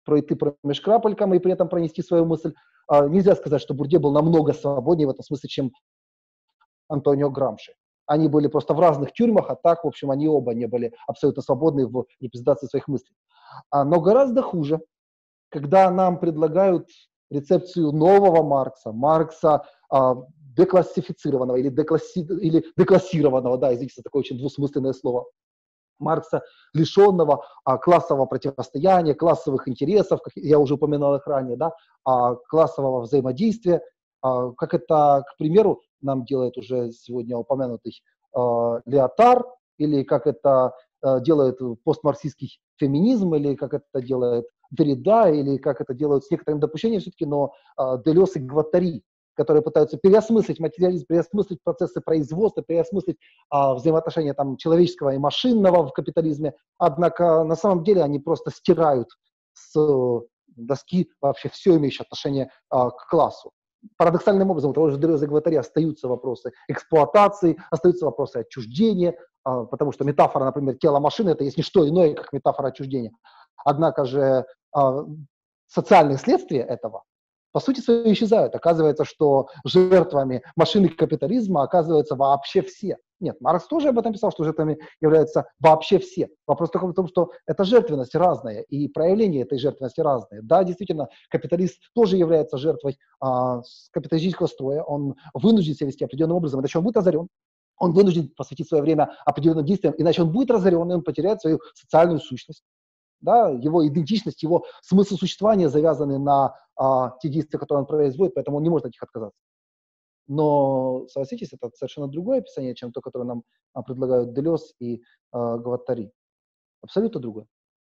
пройти промеж крапелькам и при этом пронести свою мысль. А, нельзя сказать, что Бурдье был намного свободнее в этом смысле, чем Антонио Грамши. Они были просто в разных тюрьмах, а так, в общем, они оба не были абсолютно свободны в репрезентации своих мыслей. А, но гораздо хуже, когда нам предлагают рецепцию нового Маркса, Маркса а, деклассифицированного или, декласси, или деклассированного, да, извините, такое очень двусмысленное слово, Маркса, лишенного а, классового противостояния, классовых интересов, как я уже упоминал их ранее, да, а, классового взаимодействия, а, как это, к примеру, нам делает уже сегодня упомянутый а, Леотар, или как это а, делает постмарксистский феминизм, или как это делает Деррида, или как это делают с некоторым допущением все-таки, но а, Делез и Гваттари, которые пытаются переосмыслить материализм, переосмыслить процессы производства, переосмыслить а, взаимоотношения там, человеческого и машинного в капитализме. Однако на самом деле они просто стирают с доски вообще все имеющее отношение а, к классу. Парадоксальным образом, у того же Делеза и Гваттари остаются вопросы эксплуатации, остаются вопросы отчуждения, а, потому что метафора, например, тела машины, это есть не что иное, как метафора отчуждения. Однако же а, социальные следствия этого по сути своей исчезают. Оказывается, что жертвами машины капитализма оказываются вообще все. Нет, Маркс тоже об этом писал, что жертвами являются вообще все. Вопрос только в том, что эта жертвенность разная, и проявление этой жертвенности разные. Да, действительно, капиталист тоже является жертвой а, капиталистического строя, он вынужден себя вести определенным образом, иначе он будет озарен. Он вынужден посвятить свое время определенным действиям, иначе он будет разорен, и он потеряет свою социальную сущность. Да, его идентичность, его смысл существования завязаны на а, те действия, которые он производит, поэтому он не может от них отказаться. Но, согласитесь, это совершенно другое описание, чем то, которое нам а, предлагают Делез и а, Гваттари. Абсолютно другое.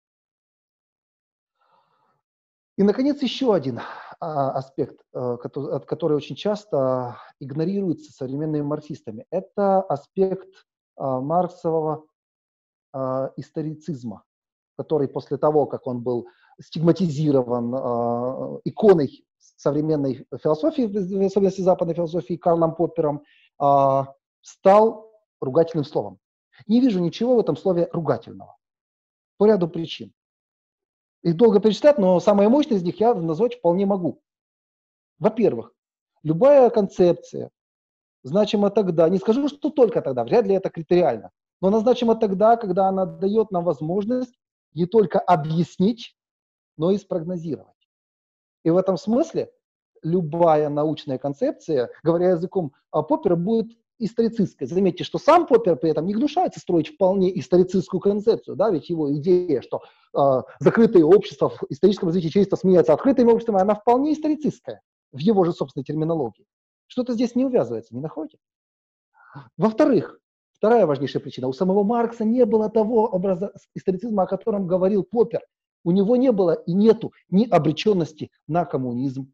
И, наконец, еще один а, аспект, а, который, который очень часто игнорируется современными марксистами. Это аспект а, марксового а, историцизма, который после того, как он был стигматизирован э, иконой современной философии, в особенности западной философии, Карлом Поппером, э, стал ругательным словом. Не вижу ничего в этом слове ругательного по ряду причин. Их долго перечислять, но самые мощные из них я назвать вполне могу. Во-первых, любая концепция значима тогда, не скажу, что только тогда, вряд ли это критериально, но она значима тогда, когда она дает нам возможность не только объяснить, но и спрогнозировать. И в этом смысле любая научная концепция, говоря языком Поппера, будет историцистской. Заметьте, что сам Поппер при этом не гнушается строить вполне историцистскую концепцию, да, ведь его идея, что э, закрытые общества в историческом развитии человечества сменяются открытыми обществами, она вполне историцистская в его же собственной терминологии. Что-то здесь не увязывается, не находите? Во-вторых, вторая важнейшая причина. У самого Маркса не было того образа историцизма, о котором говорил Поппер. У него не было и нету ни обреченности на коммунизм,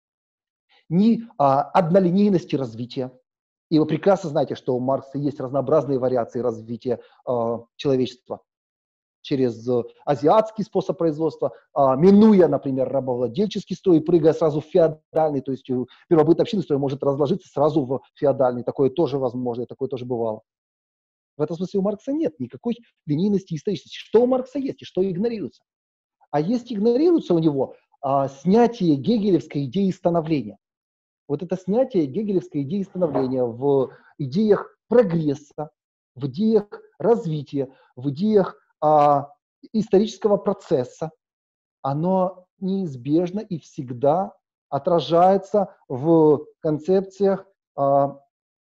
ни а, однолинейности развития. И вы прекрасно знаете, что у Маркса есть разнообразные вариации развития а, человечества через азиатский способ производства, а, минуя, например, рабовладельческий строй, прыгая сразу в феодальный, то есть первобытный строй может разложиться сразу в феодальный. Такое тоже возможно, такое тоже бывало. В этом смысле у Маркса нет никакой линейности и историчности. Что у Маркса есть и что игнорируется? А есть игнорируется у него а, снятие гегелевской идеи становления. Вот это снятие гегелевской идеи становления в идеях прогресса, в идеях развития, в идеях а, исторического процесса, оно неизбежно и всегда отражается в концепциях а,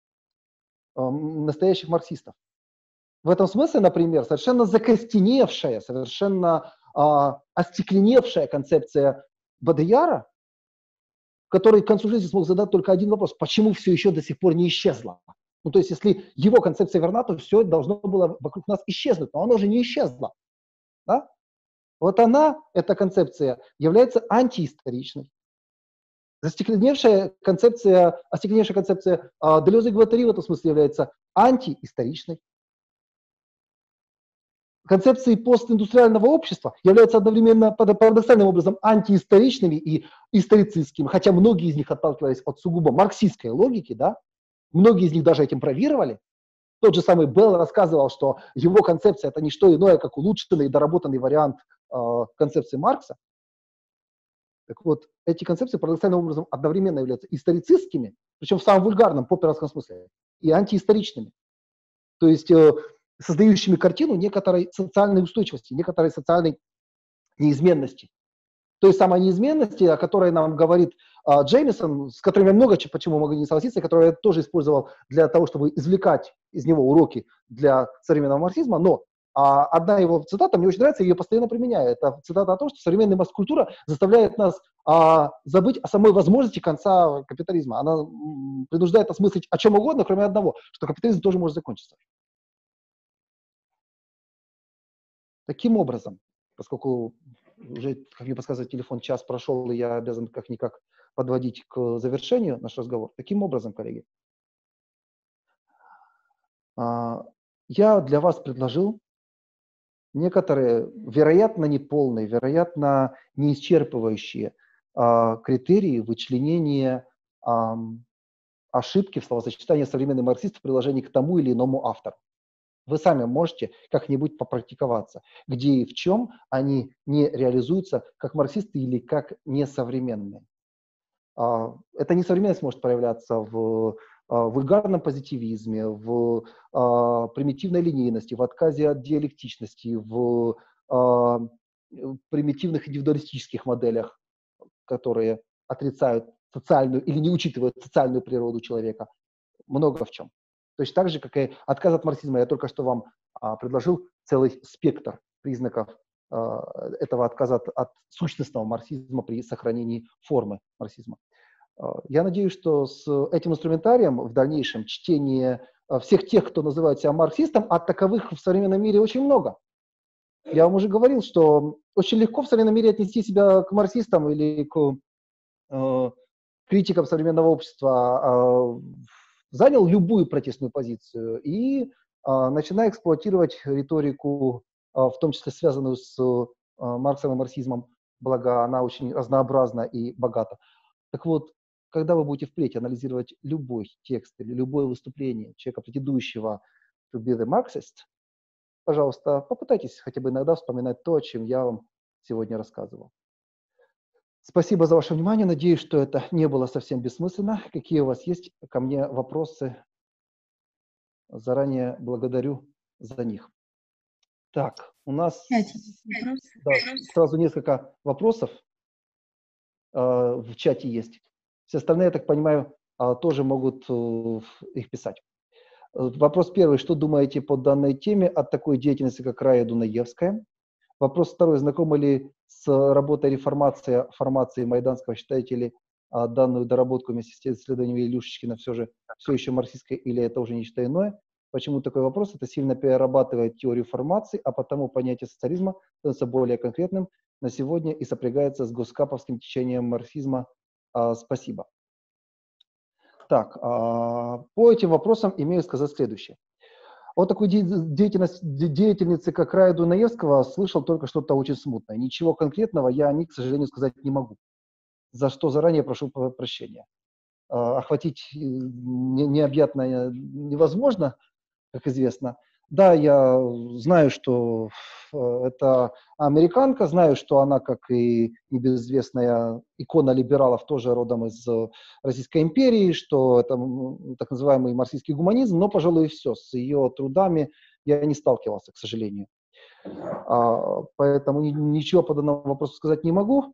а, настоящих марксистов. В этом смысле, например, совершенно закостеневшая, совершенно а, остекленевшая концепция Бадеяра, который к концу жизни смог задать только один вопрос: почему все еще до сих пор не исчезло? Ну, то есть, если его концепция верна, то все должно было вокруг нас исчезнуть, но оно же не исчезло. Да? Вот она, эта концепция, является антиисторичной. Застекленевшая концепция, остекленевшая концепция а, Делеза и Гваттари в этом смысле является антиисторичной. Концепции постиндустриального общества являются одновременно парадоксальным образом антиисторичными и историцистскими, хотя многие из них отталкивались от сугубо марксистской логики, да? Многие из них даже этим бравировали. Тот же самый Белл рассказывал, что его концепция – это не что иное, как улучшенный и доработанный вариант э, концепции Маркса. Так вот, эти концепции парадоксальным образом одновременно являются историцистскими, причем в самом вульгарном, попперовском смысле, и антиисторичными. То есть э, создающими картину некоторой социальной устойчивости, некоторой социальной неизменности. Той самой неизменности, о которой нам говорит а, Джеймисон, с которым я много почему могу не согласиться, которую я тоже использовал для того, чтобы извлекать из него уроки для современного марксизма, но а, одна его цитата мне очень нравится, я ее постоянно применяю. Это цитата о том, что современная масс-культура заставляет нас а, забыть о самой возможности конца капитализма. Она м, принуждает нас мыслить о чем угодно, кроме одного, что капитализм тоже может закончиться. Таким образом, поскольку уже, как мне подсказывает телефон, час прошел, и я обязан как-никак подводить к завершению наш разговор. Таким образом, коллеги, я для вас предложил некоторые, вероятно, неполные, вероятно, не исчерпывающие критерии вычленения ошибки в словосочетании современный марксист в приложении к тому или иному автору. Вы сами можете как-нибудь попрактиковаться, где и в чем они не реализуются как марксисты или как несовременные. Эта несовременность может проявляться в вульгарном позитивизме, в примитивной линейности, в отказе от диалектичности, в примитивных индивидуалистических моделях, которые отрицают социальную или не учитывают социальную природу человека. Много в чем. Точно так же, как и отказ от марксизма. Я только что вам а, предложил целый спектр признаков а, этого отказа от, от сущностного марксизма при сохранении формы марксизма. А, я надеюсь, что с этим инструментарием в дальнейшем чтение а, всех тех, кто называет себя марксистом, а таковых в современном мире очень много. Я вам уже говорил, что очень легко в современном мире отнести себя к марксистам или к э, критикам современного общества, э, занял любую протестную позицию и а, начиная эксплуатировать риторику, а, в том числе связанную с а, Марксом и марксизмом, благо она очень разнообразна и богата. Так вот, когда вы будете впредь анализировать любой текст или любое выступление человека, претендующего to be the Marxist, пожалуйста, попытайтесь хотя бы иногда вспоминать то, о чем я вам сегодня рассказывал. Спасибо за ваше внимание. Надеюсь, что это не было совсем бессмысленно. Какие у вас есть ко мне вопросы? Заранее благодарю за них. Так, у нас да, сразу несколько вопросов э, в чате есть. Все остальные, я так понимаю, э, тоже могут э, их писать. Вопрос первый. Что думаете по данной теме от такой деятельности, как Рая Дунаевская? Вопрос второй. Знакомы ли с работой реформации, формации Майданского? Считаете ли а, данную доработку вместе с исследованиями Илюшечкина все же все еще марксистской или это уже нечто иное? Почему такой вопрос? Это сильно перерабатывает теорию формации, а потому понятие социализма становится более конкретным на сегодня и сопрягается с госкаповским течением марксизма. А, спасибо. Так, а, по этим вопросам имею сказать следующее. Вот такой деятельность, деятельницы, как Рая Дунаевского, слышал только что-то очень смутное. Ничего конкретного я о ней, к сожалению, сказать не могу. За что заранее прошу прощения. Охватить необъятное невозможно, как известно. Да, я знаю, что это американка, знаю, что она, как и небезызвестная икона либералов, тоже родом из Российской империи, что это так называемый марксистский гуманизм, но, пожалуй, и все. С ее трудами я не сталкивался, к сожалению. Поэтому ничего по данному вопросу сказать не могу.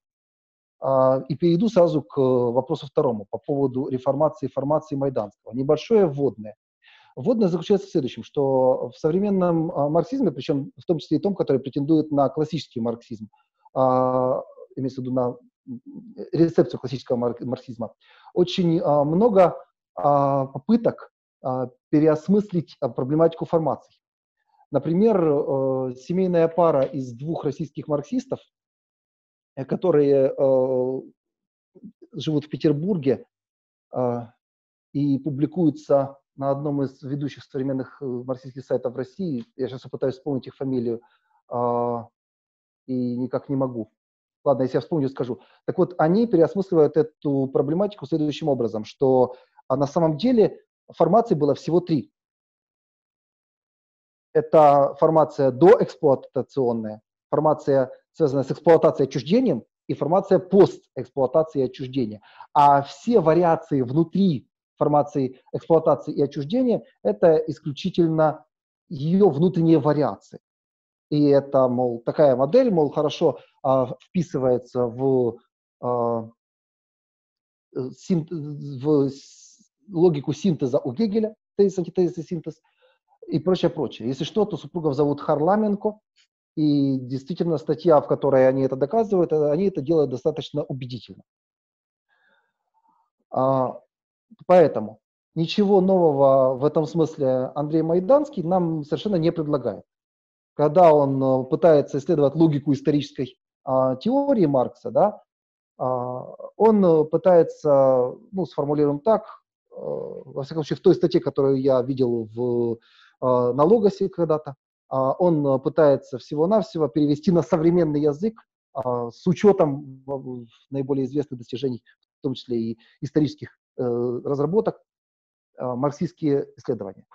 И перейду сразу к вопросу второму по поводу реформации и формации Майданского. Небольшое вводное. Вводное заключается в следующем, что в современном а, марксизме, причем в том числе и том, который претендует на классический марксизм, а, имеется в виду на рецепцию классического марк марксизма, очень а, много а, попыток а, переосмыслить а, проблематику формаций. Например, а, семейная пара из двух российских марксистов, которые а, живут в Петербурге а, и публикуются на одном из ведущих современных марксистских сайтов в России. Я сейчас попытаюсь вспомнить их фамилию а, и никак не могу. Ладно, если я вспомню, скажу. Так вот, они переосмысливают эту проблематику следующим образом, что а на самом деле формаций было всего три. Это формация доэксплуатационная, формация, связанная с эксплуатацией отчуждением, и формация постэксплуатации и отчуждения. А все вариации внутри формации эксплуатации и отчуждения – это исключительно ее внутренние вариации. И это, мол, такая модель, мол, хорошо а, вписывается в, а, син, в логику синтеза у Гегеля, тезис, антитезис и синтез, и прочее, прочее. Если что, то супругов зовут Харламенко, и действительно статья, в которой они это доказывают, они это делают достаточно убедительно. А, поэтому ничего нового в этом смысле Андрей Майданский нам совершенно не предлагает. Когда он пытается исследовать логику исторической а, теории Маркса, да, а, он пытается, ну, сформулируем так, а, во всяком случае, в той статье, которую я видел в, а, на Логосе когда-то, а, он пытается всего-навсего перевести на современный язык а, с учетом наиболее известных достижений, в том числе и исторических э, разработок, а, марксистские исследования.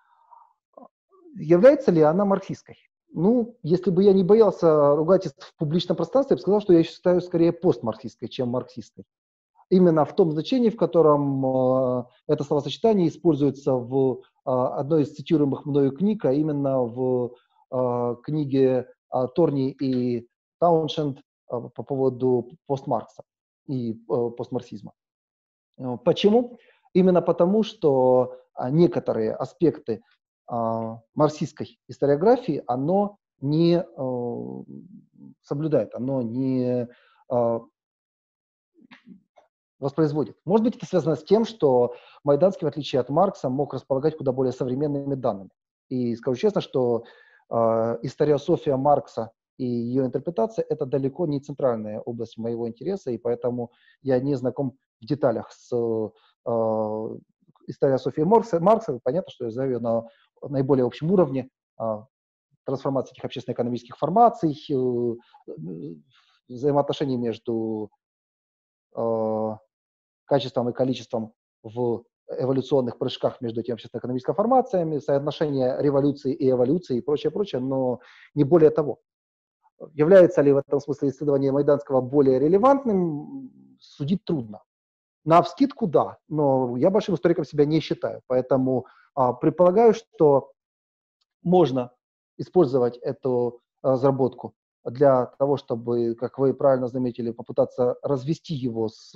Является ли она марксистской? Ну, если бы я не боялся ругательств в публичном пространстве, я бы сказал, что я считаю скорее постмарксистской, чем марксистской. Именно в том значении, в котором э, это словосочетание используется в э, одной из цитируемых мною книг, а именно в э, книге э, Торни и Тауншенд э, по поводу постмаркса и э, постмарксизма. Э, почему? Именно потому, что э, некоторые аспекты марксистской историографии оно не э, соблюдает, оно не э, воспроизводит. Может быть, это связано с тем, что Майданский, в отличие от Маркса, мог располагать куда более современными данными. И скажу честно, что э, историософия Маркса и ее интерпретация – это далеко не центральная область моего интереса, и поэтому я не знаком в деталях с э, историософией Маркса. Маркса. Понятно, что я знаю ее на наиболее общем уровне, а, трансформации этих общественно-экономических формаций, э, взаимоотношений между э, качеством и количеством в эволюционных прыжках между этими общественно-экономическими формациями, соотношение революции и эволюции и прочее, прочее, но не более того. Является ли в этом смысле исследование Майданского более релевантным, судить трудно. Навскидку да, но я большим историком себя не считаю, поэтому а, предполагаю, что можно использовать эту разработку для того, чтобы, как вы правильно заметили, попытаться развести его с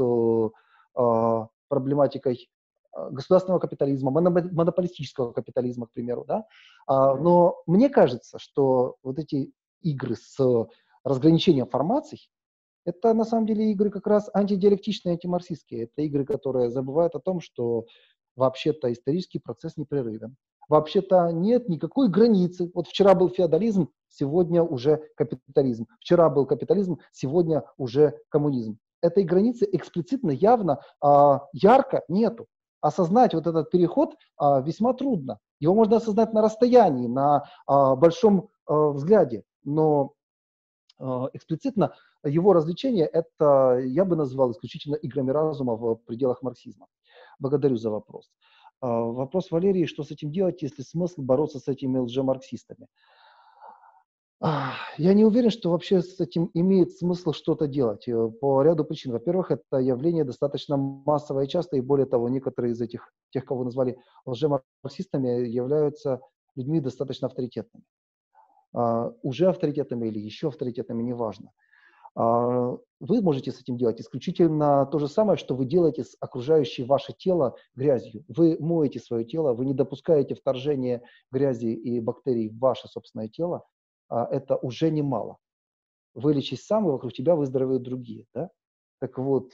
а, проблематикой государственного капитализма, монополистического капитализма, к примеру, да. А, но мне кажется, что вот эти игры с разграничением формаций, это на самом деле игры как раз антидиалектичные, антимарксистские. Это игры, которые забывают о том, что вообще-то исторический процесс непрерывен. Вообще-то нет никакой границы. Вот вчера был феодализм, сегодня уже капитализм. Вчера был капитализм, сегодня уже коммунизм. Этой границы эксплицитно, явно, а, ярко нету. Осознать вот этот переход а, весьма трудно. Его можно осознать на расстоянии, на а, большом а, взгляде, но а, эксплицитно его развлечение это я бы назвал исключительно играми разума в пределах марксизма. Благодарю за вопрос. Uh, вопрос Валерии, что с этим делать, если смысл бороться с этими лжемарксистами? Uh, я не уверен, что вообще с этим имеет смысл что-то делать по ряду причин. Во-первых, это явление достаточно массовое и частое, и более того, некоторые из этих, тех, кого вы назвали лжемарксистами, являются людьми достаточно авторитетными. Uh, уже авторитетными или еще авторитетными, неважно. Вы можете с этим делать исключительно то же самое, что вы делаете с окружающей ваше тело грязью. Вы моете свое тело, вы не допускаете вторжения грязи и бактерий в ваше собственное тело. Это уже немало. Вылечись сам, и вокруг тебя выздоровеют другие. Да? Так вот,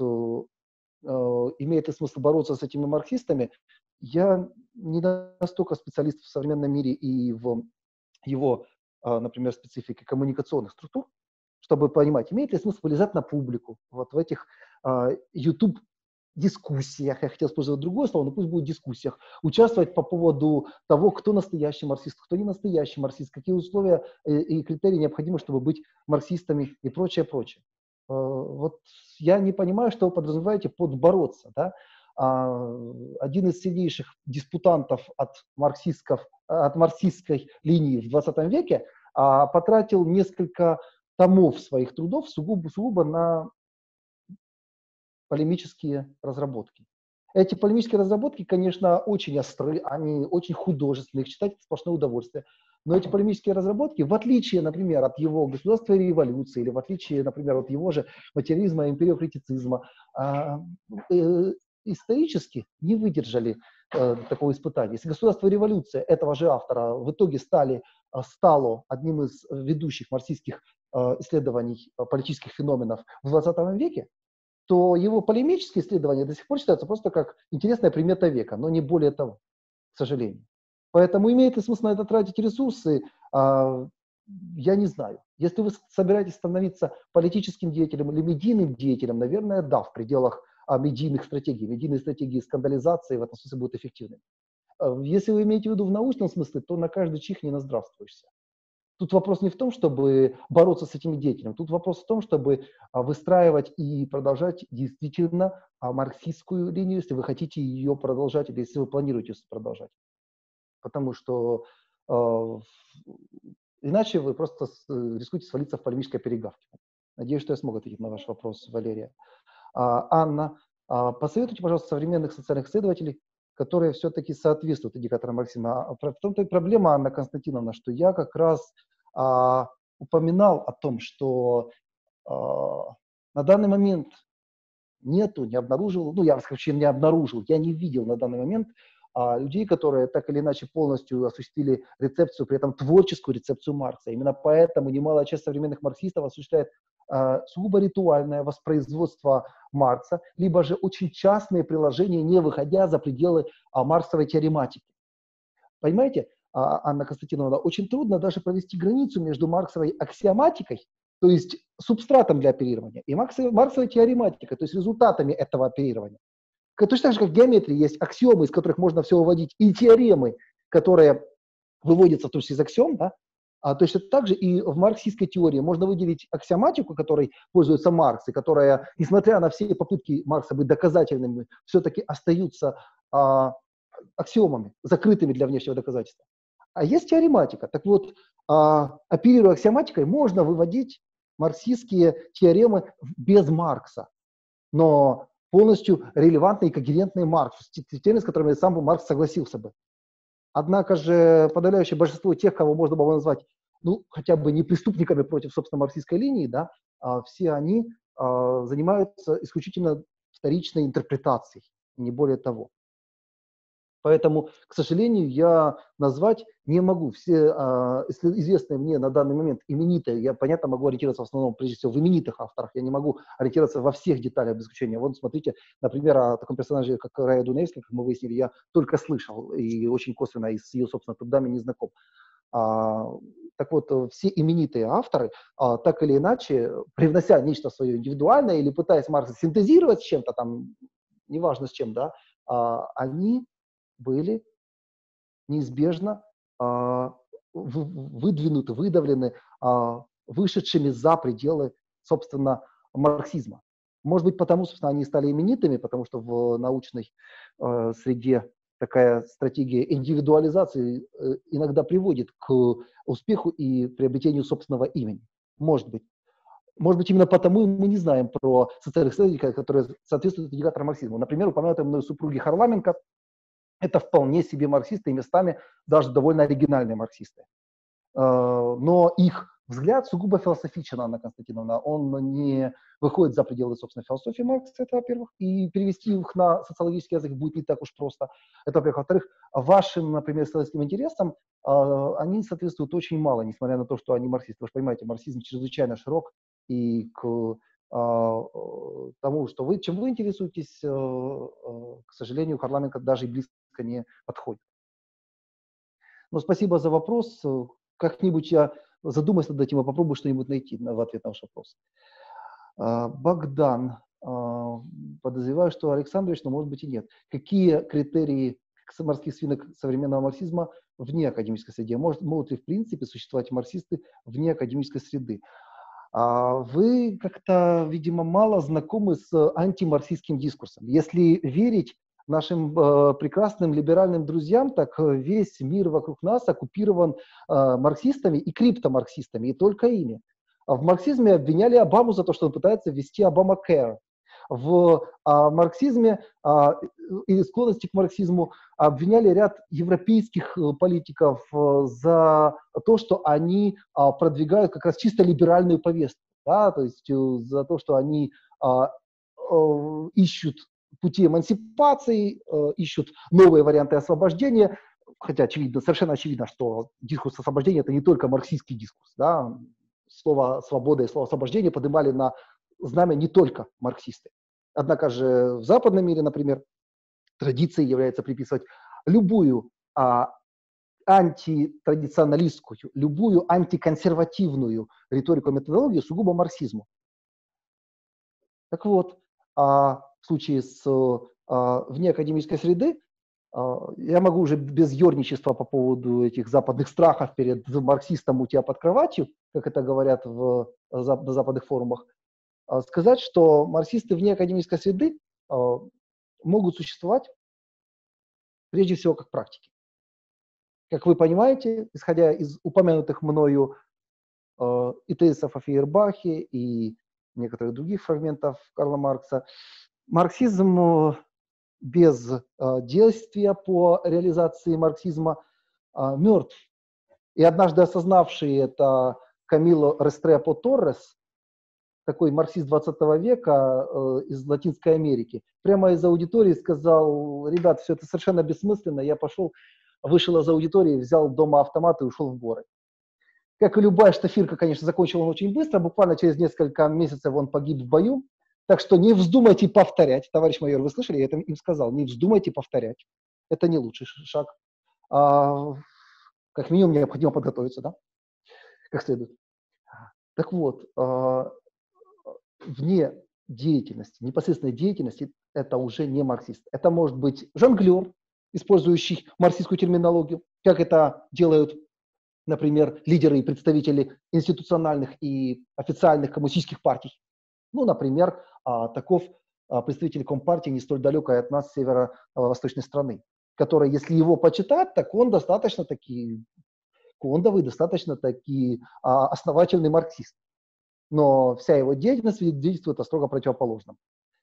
имеет ли смысл бороться с этими марксистами? Я не настолько специалист в современном мире и в его, например, специфике коммуникационных структур, чтобы понимать, имеет ли смысл вылезать на публику, вот в этих uh, YouTube-дискуссиях, я хотел использовать другое слово, но пусть будет дискуссиях, участвовать по поводу того, кто настоящий марксист, кто не настоящий марксист, какие условия и, и критерии необходимы, чтобы быть марксистами и прочее, прочее. Uh, вот я не понимаю, что вы подразумеваете под бороться, да? Uh, один из сильнейших диспутантов от, марксистской, от марксистской линии в двадцатом веке uh, потратил несколько томов своих трудов сугубо, сугубо на полемические разработки. Эти полемические разработки, конечно, очень остры, они очень художественные, их читать сплошное удовольствие. Но эти полемические разработки, в отличие, например, от его государства и революции, или в отличие, например, от его же материализма и империокритицизма, э, э, исторически не выдержали э, такого испытания. Если государство и революция этого же автора в итоге стали, э, стало одним из ведущих марксистских э, исследований э, политических феноменов в двадцатом веке, то его полемические исследования до сих пор считаются просто как интересная примета века, но не более того, к сожалению. Поэтому имеет ли смысл на это тратить ресурсы, а, я не знаю. Если вы собираетесь становиться политическим деятелем или медийным деятелем, наверное, да, в пределах а, медийных стратегий. Медийные стратегии скандализации в этом смысле будут эффективны. А, если вы имеете в виду в научном смысле, то на каждый чих не наздравствуешься. Тут вопрос не в том, чтобы бороться с этими деятелями. Тут вопрос в том, чтобы а, выстраивать и продолжать действительно а, марксистскую линию, если вы хотите ее продолжать, или если вы планируете продолжать. Потому что э, иначе вы просто с, рискуете свалиться в полемическое перегавки. Надеюсь, что я смог ответить на ваш вопрос, Валерия. А, Анна, а, посоветуйте, пожалуйста, современных социальных исследователей, которые все-таки соответствуют индикаторам марксизма. В том-то и проблема, Анна Константиновна, что я как раз а, упоминал о том, что а, на данный момент нету, не обнаружил, ну я вообще не обнаружил, я не видел на данный момент а, людей, которые так или иначе полностью осуществили рецепцию, при этом творческую рецепцию Маркса. Именно поэтому немалая часть современных марксистов осуществляет а, сугубо ритуальное воспроизводство Маркса, либо же очень частные приложения, не выходя за пределы а, марксовой теорематики. Понимаете, а, Анна Константиновна, очень трудно даже провести границу между марксовой аксиоматикой, то есть субстратом для оперирования, и марксовой, марксовой теорематикой, то есть результатами этого оперирования. Точно так же, как в геометрии есть аксиомы, из которых можно все выводить, и теоремы, которые выводятся в том числе из аксиом, да? А точно так же и в марксистской теории можно выделить аксиоматику, которой пользуется Маркс, и которая, несмотря на все попытки Маркса быть доказательными, все-таки остаются а, аксиомами, закрытыми для внешнего доказательства. А есть теорематика. Так вот, а, оперируя аксиоматикой, можно выводить марксистские теоремы без Маркса, но полностью релевантные и когерентные Марксу, те, с которыми сам бы Маркс согласился бы. Однако же подавляющее большинство тех, кого можно было назвать, ну, хотя бы не преступниками против, собственно, марксистской линии, да, а, все они а, занимаются исключительно вторичной интерпретацией, не более того. Поэтому, к сожалению, я назвать не могу. Все а, известные мне на данный момент именитые, я, понятно, могу ориентироваться в основном, прежде всего, в именитых авторах. Я не могу ориентироваться во всех деталях без исключения. Вот смотрите, например, о таком персонаже, как Рая Дуневская, как мы выяснили, я только слышал и очень косвенно и с ее, собственно, трудами не знаком. А, так вот, все именитые авторы, а, так или иначе, привнося нечто свое индивидуальное или пытаясь Маркса синтезировать с чем-то там, неважно с чем, да, а, они были неизбежно а, выдвинуты, выдавлены а, вышедшими за пределы, собственно, марксизма. Может быть, потому, собственно, они стали именитыми, потому что в научной э, среде такая стратегия индивидуализации э, иногда приводит к успеху и приобретению собственного имени. Может быть. Может быть, именно потому мы не знаем про социальных исследователей, которые соответствуют индикаторам марксизма. Например, упомянутые мной супруги Харламенко — это вполне себе марксисты, и местами даже довольно оригинальные марксисты. Но их взгляд сугубо философичен, Анна Константиновна. Он не выходит за пределы, собственно, философии Маркса, это во-первых. И перевести их на социологический язык будет не так уж просто. Это во-первых. Во-вторых, вашим, например, исследовательским интересам они соответствуют очень мало, несмотря на то, что они марксисты. Вы же понимаете, марксизм чрезвычайно широк, и к тому, что вы, чем вы интересуетесь, к сожалению, Харламенко даже и близко не подходит. Но спасибо за вопрос. Как-нибудь я задумаюсь над этим и попробую что-нибудь найти в ответ на ваш вопрос. Богдан. Подозреваю, что Александрович, но может быть и нет. Какие критерии морских свинок современного марксизма вне академической среды? Может, могут ли в принципе существовать марксисты вне академической среды? Вы как-то, видимо, мало знакомы с антимарксистским дискурсом. Если верить нашим э, прекрасным либеральным друзьям, так весь мир вокруг нас оккупирован э, марксистами и криптомарксистами, и только ими. В марксизме обвиняли Обаму за то, что он пытается ввести Обама-Care. В а, марксизме а, и склонности к марксизму обвиняли ряд европейских политиков а, за то, что они а, продвигают как раз чисто либеральную повестку, да, то есть а, за то, что они а, а, ищут пути эмансипации, а, ищут новые варианты освобождения, хотя очевидно, совершенно очевидно, что дискурс освобождения – это не только марксистский дискурс, да, слово «свобода» и слово «освобождение» поднимали на знамя не только марксисты. Однако же в западном мире, например, традицией является приписывать любую а, антитрадиционалистскую, любую антиконсервативную риторику и методологию сугубо марксизму. Так вот, а, в случае с а, внеакадемической среды а, я могу уже без ерничества по поводу этих западных страхов перед марксистом у тебя под кроватью, как это говорят в, на западных форумах, сказать, что марксисты вне академической среды э, могут существовать прежде всего как практики. Как вы понимаете, исходя из упомянутых мною э, и тезисов о Фейербахе, и некоторых других фрагментов Карла Маркса, марксизм без э, действия по реализации марксизма э, мертв. И однажды осознавший это Камило Рестрепо Торрес, такой марксист двадцатого века э, из Латинской Америки, прямо из аудитории сказал: ребят, все это совершенно бессмысленно, я пошел, вышел из аудитории, взял дома автомат и ушел в горы. Как и любая штафирка, конечно, закончил он очень быстро, буквально через несколько месяцев он погиб в бою, так что не вздумайте повторять, товарищ майор, вы слышали, я это им сказал, не вздумайте повторять, это не лучший шаг, а, как минимум необходимо подготовиться, да, как следует. Так вот, а, вне деятельности, непосредственной деятельности, это уже не марксист. Это может быть жонглер, использующий марксистскую терминологию, как это делают, например, лидеры и представители институциональных и официальных коммунистических партий. Ну, например, таков представитель Компартии не столь далекой от нас северо-восточной страны, который, если его почитать, так он достаточно таки кондовый, достаточно таки основательный марксист. Но вся его деятельность свидетельствует о строго противоположном.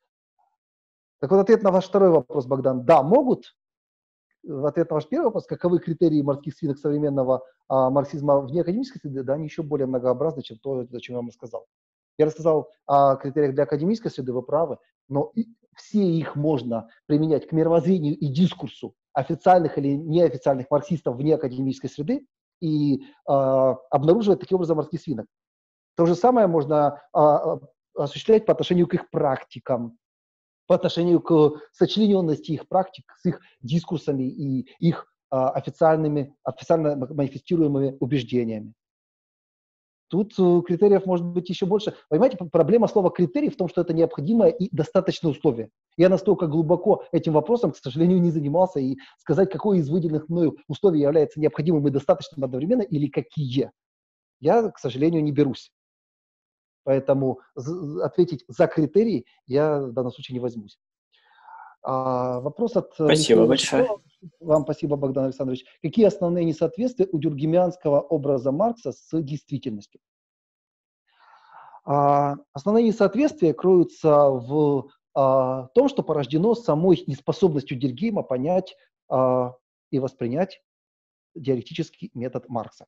Так вот, ответ на ваш второй вопрос, Богдан. Да, могут. В ответ на ваш первый вопрос, каковы критерии морских свинок современного а, марксизма вне академической среды, да, они еще более многообразны, чем то, о чем я вам рассказал. Я рассказал о критериях для академической среды, вы правы, но и все их можно применять к мировоззрению и дискурсу официальных или неофициальных марксистов вне академической среды и а, обнаруживать таким образом морских свинок. То же самое можно а, осуществлять по отношению к их практикам, по отношению к сочлененности их практик с их дискурсами и их а, официальными, официально манифестируемыми убеждениями. Тут критериев может быть еще больше. Понимаете, проблема слова «критерий» в том, что это необходимое и достаточное условие. Я настолько глубоко этим вопросом, к сожалению, не занимался, и сказать, какое из выделенных мною условий является необходимым и достаточным одновременно, или какие, я, к сожалению, не берусь. Поэтому ответить за критерии я в данном случае не возьмусь. А, вопрос от... Спасибо большое. Вам спасибо, Богдан Александрович. Какие основные несоответствия у дюркгемианского образа Маркса с действительностью? А, основные несоответствия кроются в а, том, что порождено самой неспособностью Дюркгейма понять а, и воспринять диалектический метод Маркса.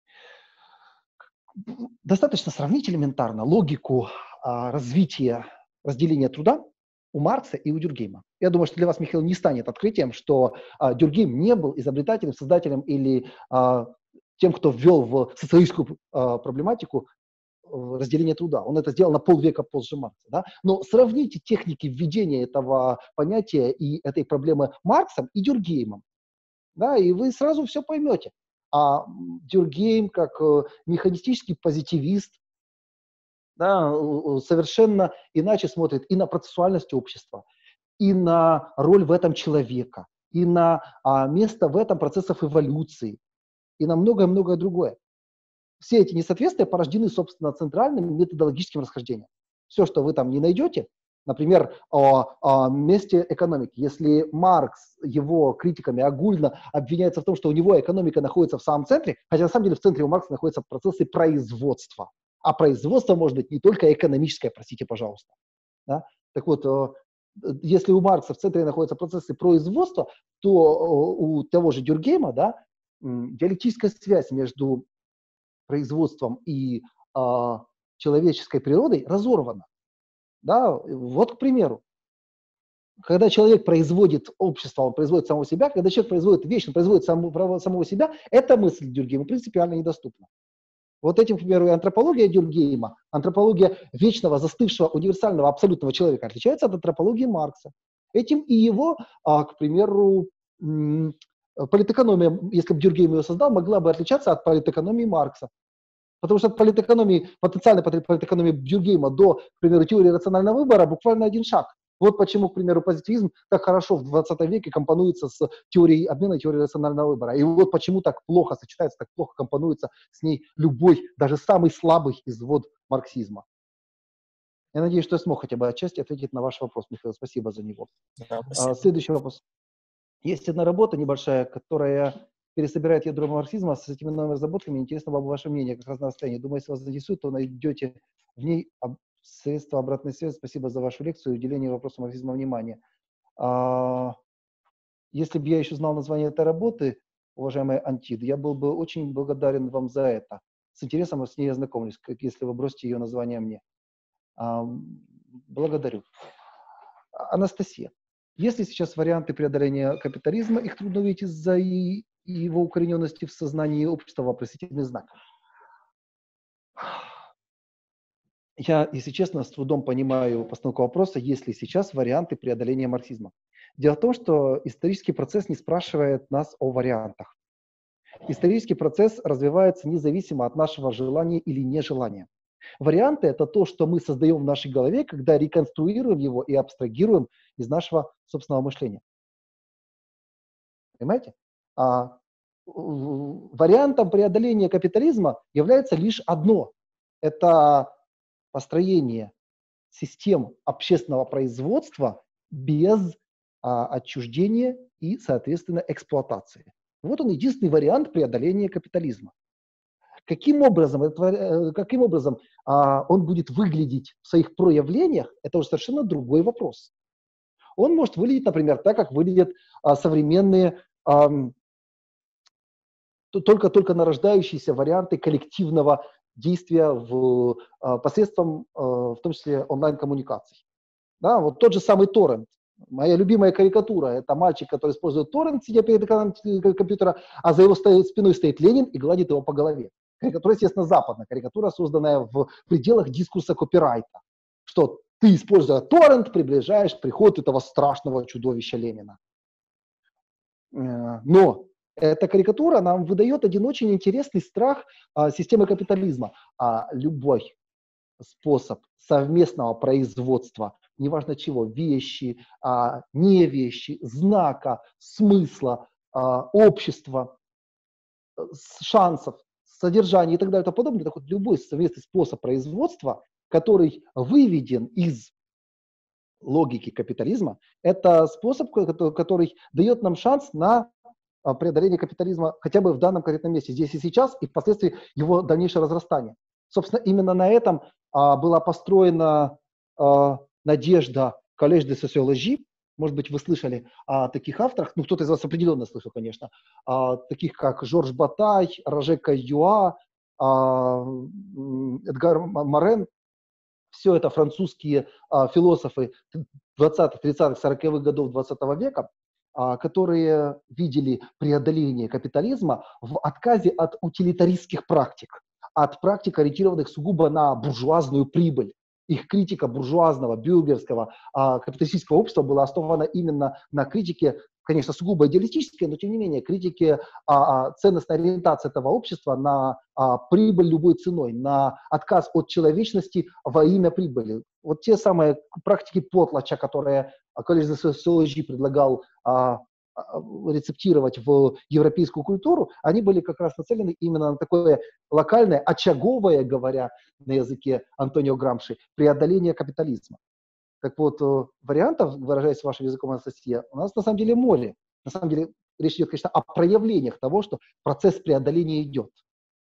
Достаточно сравнить элементарно логику а, развития разделения труда у Маркса и у Дюркгейма. Я думаю, что для вас, Михаил, не станет открытием, что а, Дюркгейм не был изобретателем, создателем или а, тем, кто ввел в социалистическую а, проблематику разделение труда. Он это сделал на полвека позже Маркса. Да? Но сравните техники введения этого понятия и этой проблемы Марксом и Дюркгеймом, да, и вы сразу все поймете. А Дюркгейм, как э, механистический позитивист, да, совершенно иначе смотрит и на процессуальность общества, и на роль в этом человека, и на а, место в этом процессов эволюции, и на многое-многое другое. Все эти несоответствия порождены, собственно, центральным методологическим расхождением. Все, что вы там не найдете, например, о, о месте экономики. Если Маркс его критиками огульно обвиняется в том, что у него экономика находится в самом центре, хотя на самом деле в центре у Маркса находятся процессы производства. А производство может быть не только экономическое, простите, пожалуйста. Да? Так вот, если у Маркса в центре находятся процессы производства, то у того же Дюркгейма, да, диалектическая связь между производством и а, человеческой природой разорвана. Да? Вот, к примеру, когда человек производит общество, он производит самого себя, когда человек производит вещь, он производит самого, самого себя, эта мысль Дюркгейма принципиально недоступна. Вот этим, к примеру, и антропология Дюркгейма, антропология вечного, застывшего, универсального, абсолютного человека отличается от антропологии Маркса. Этим и его, а, к примеру, политэкономия, если бы Дюркгейм ее создал, могла бы отличаться от политэкономии Маркса. Потому что от политэкономии, потенциальной политэкономии Дюркгейма до, к примеру, теории рационального выбора буквально один шаг. Вот почему, к примеру, позитивизм так хорошо в двадцатом веке компонуется с теорией обмена, теорией рационального выбора. И вот почему так плохо сочетается, так плохо компонуется с ней любой, даже самый слабый извод марксизма. Я надеюсь, что я смог хотя бы отчасти ответить на ваш вопрос, Михаил. Спасибо за него. Да, а, следующий вопрос. Есть одна работа небольшая, которая пересобирает ядро марксизма с этими новыми разработками. Интересно было бы ваше мнение, как раз на расстоянии. Думаю, если вас заинтересует, то найдете в ней средства обратной связи. Спасибо за вашу лекцию и уделение вопросу марксизма внимания. А, если бы я еще знал название этой работы, уважаемый Антид, я был бы очень благодарен вам за это. С интересом с ней ознакомлюсь, как если вы бросите ее название мне. А, благодарю. Анастасия, есть ли сейчас варианты преодоления капитализма? Их трудно увидеть из-за его укорененности в сознании общества, вопросительный знак. Я, если честно, с трудом понимаю постановку вопроса, есть ли сейчас варианты преодоления марксизма. Дело в том, что исторический процесс не спрашивает нас о вариантах. Исторический процесс развивается независимо от нашего желания или нежелания. Варианты – это то, что мы создаем в нашей голове, когда реконструируем его и абстрагируем из нашего собственного мышления. Понимаете? А, вариантом преодоления капитализма является лишь одно – это построение систем общественного производства без а, отчуждения и, соответственно, эксплуатации. Вот он единственный вариант преодоления капитализма. Каким образом, это, каким образом а, он будет выглядеть в своих проявлениях, это уже совершенно другой вопрос. Он может выглядеть, например, так, как выглядят а, современные а, только-только нарождающиеся варианты коллективного действия в, а, посредством, а, в том числе, онлайн-коммуникаций. Да, вот тот же самый торрент. Моя любимая карикатура – это мальчик, который использует торрент, сидя перед экраном компьютера, а за его спиной стоит Ленин и гладит его по голове. Карикатура, естественно, западная карикатура, созданная в пределах дискурса копирайта. Что ты, используя торрент, приближаешь приход этого страшного чудовища Ленина. Но эта карикатура нам выдает один очень интересный страх а, системы капитализма. А любой способ совместного производства, неважно чего, вещи, а, не вещи, знака, смысла, а, общества, шансов, содержания и так далее и тому подобное, так вот любой совместный способ производства, который выведен из логики капитализма, это способ, который дает нам шанс на преодоление капитализма хотя бы в данном конкретном месте, здесь и сейчас, и впоследствии его дальнейшее разрастание. Собственно, именно на этом а, была построена а, надежда Collège de Sociologie. Может быть, вы слышали о таких авторах, ну, кто-то из вас определенно слышал, конечно, о таких как Жорж Батай, Роже Каюа, а, Эдгар Морен. Все это французские а, философы двадцатых, тридцатых, сороковых годов двадцатого века, а, которые видели преодоление капитализма в отказе от утилитаристских практик, от практик, ориентированных сугубо на буржуазную прибыль. Их критика буржуазного, бюргерского, а, капиталистического общества была основана именно на критике, конечно, сугубо идеалистической, но тем не менее, критике а, а, ценностной ориентации этого общества на а, прибыль любой ценой, на отказ от человечности во имя прибыли. Вот те самые практики Потлача, которые Collège de Sociologie предлагал а, рецептировать в европейскую культуру, они были как раз нацелены именно на такое локальное, очаговое, говоря на языке Антонио Грамши, преодоление капитализма. Так вот, вариантов, выражаясь вашим языком, Анастасия, у нас на самом деле море. На самом деле речь идет, конечно, о проявлениях того, что процесс преодоления идет.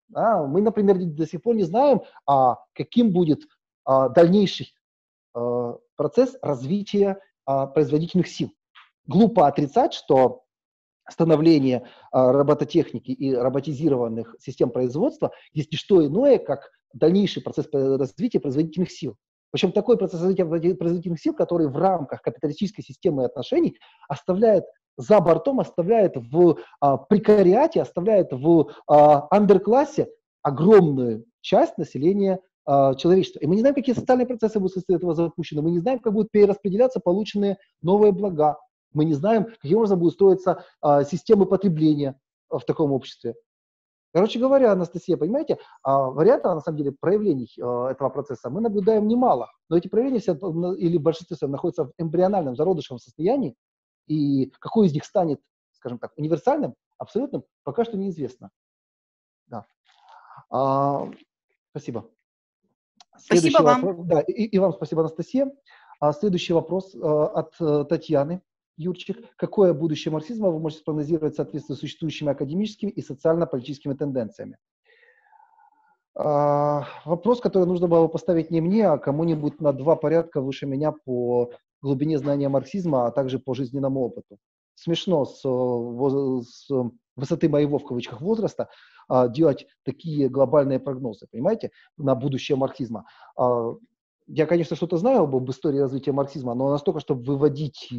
А, мы, например, до сих пор не знаем, а, каким будет а, дальнейший а, процесс развития а, производительных сил. Глупо отрицать, что становление а, робототехники и роботизированных систем производства есть не что иное, как дальнейший процесс развития производительных сил. Причем такой процесс развития производительных сил, который в рамках капиталистической системы отношений оставляет за бортом, оставляет в а, прекариате, оставляет в а, андерклассе огромную часть населения а, человечества. И мы не знаем, какие социальные процессы будут вследствие этого запущены, мы не знаем, как будут перераспределяться полученные новые блага, мы не знаем, каким образом будут строиться а, системы потребления в таком обществе. Короче говоря, Анастасия, понимаете, а, вариантов, на самом деле, проявлений а, этого процесса мы наблюдаем немало, но эти проявления все, или в большинстве своем находятся в эмбриональном, зародышевом состоянии, и какой из них станет, скажем так, универсальным, абсолютным, пока что неизвестно. Да. А, спасибо. Следующий Спасибо вам. вопрос, да, и, и вам спасибо, Анастасия. А, следующий вопрос а, от а, Татьяны Юрчик. Какое будущее марксизма вы можете спрогнозировать в соответствии с существующими академическими и социально-политическими тенденциями? А, вопрос, который нужно было поставить не мне, а кому-нибудь на два порядка выше меня по глубине знания марксизма, а также по жизненному опыту. Смешно с, с высоты моего, в кавычках, возраста а, делать такие глобальные прогнозы, понимаете, на будущее марксизма. А, я, конечно, что-то знаю об истории развития марксизма, но настолько, чтобы выводить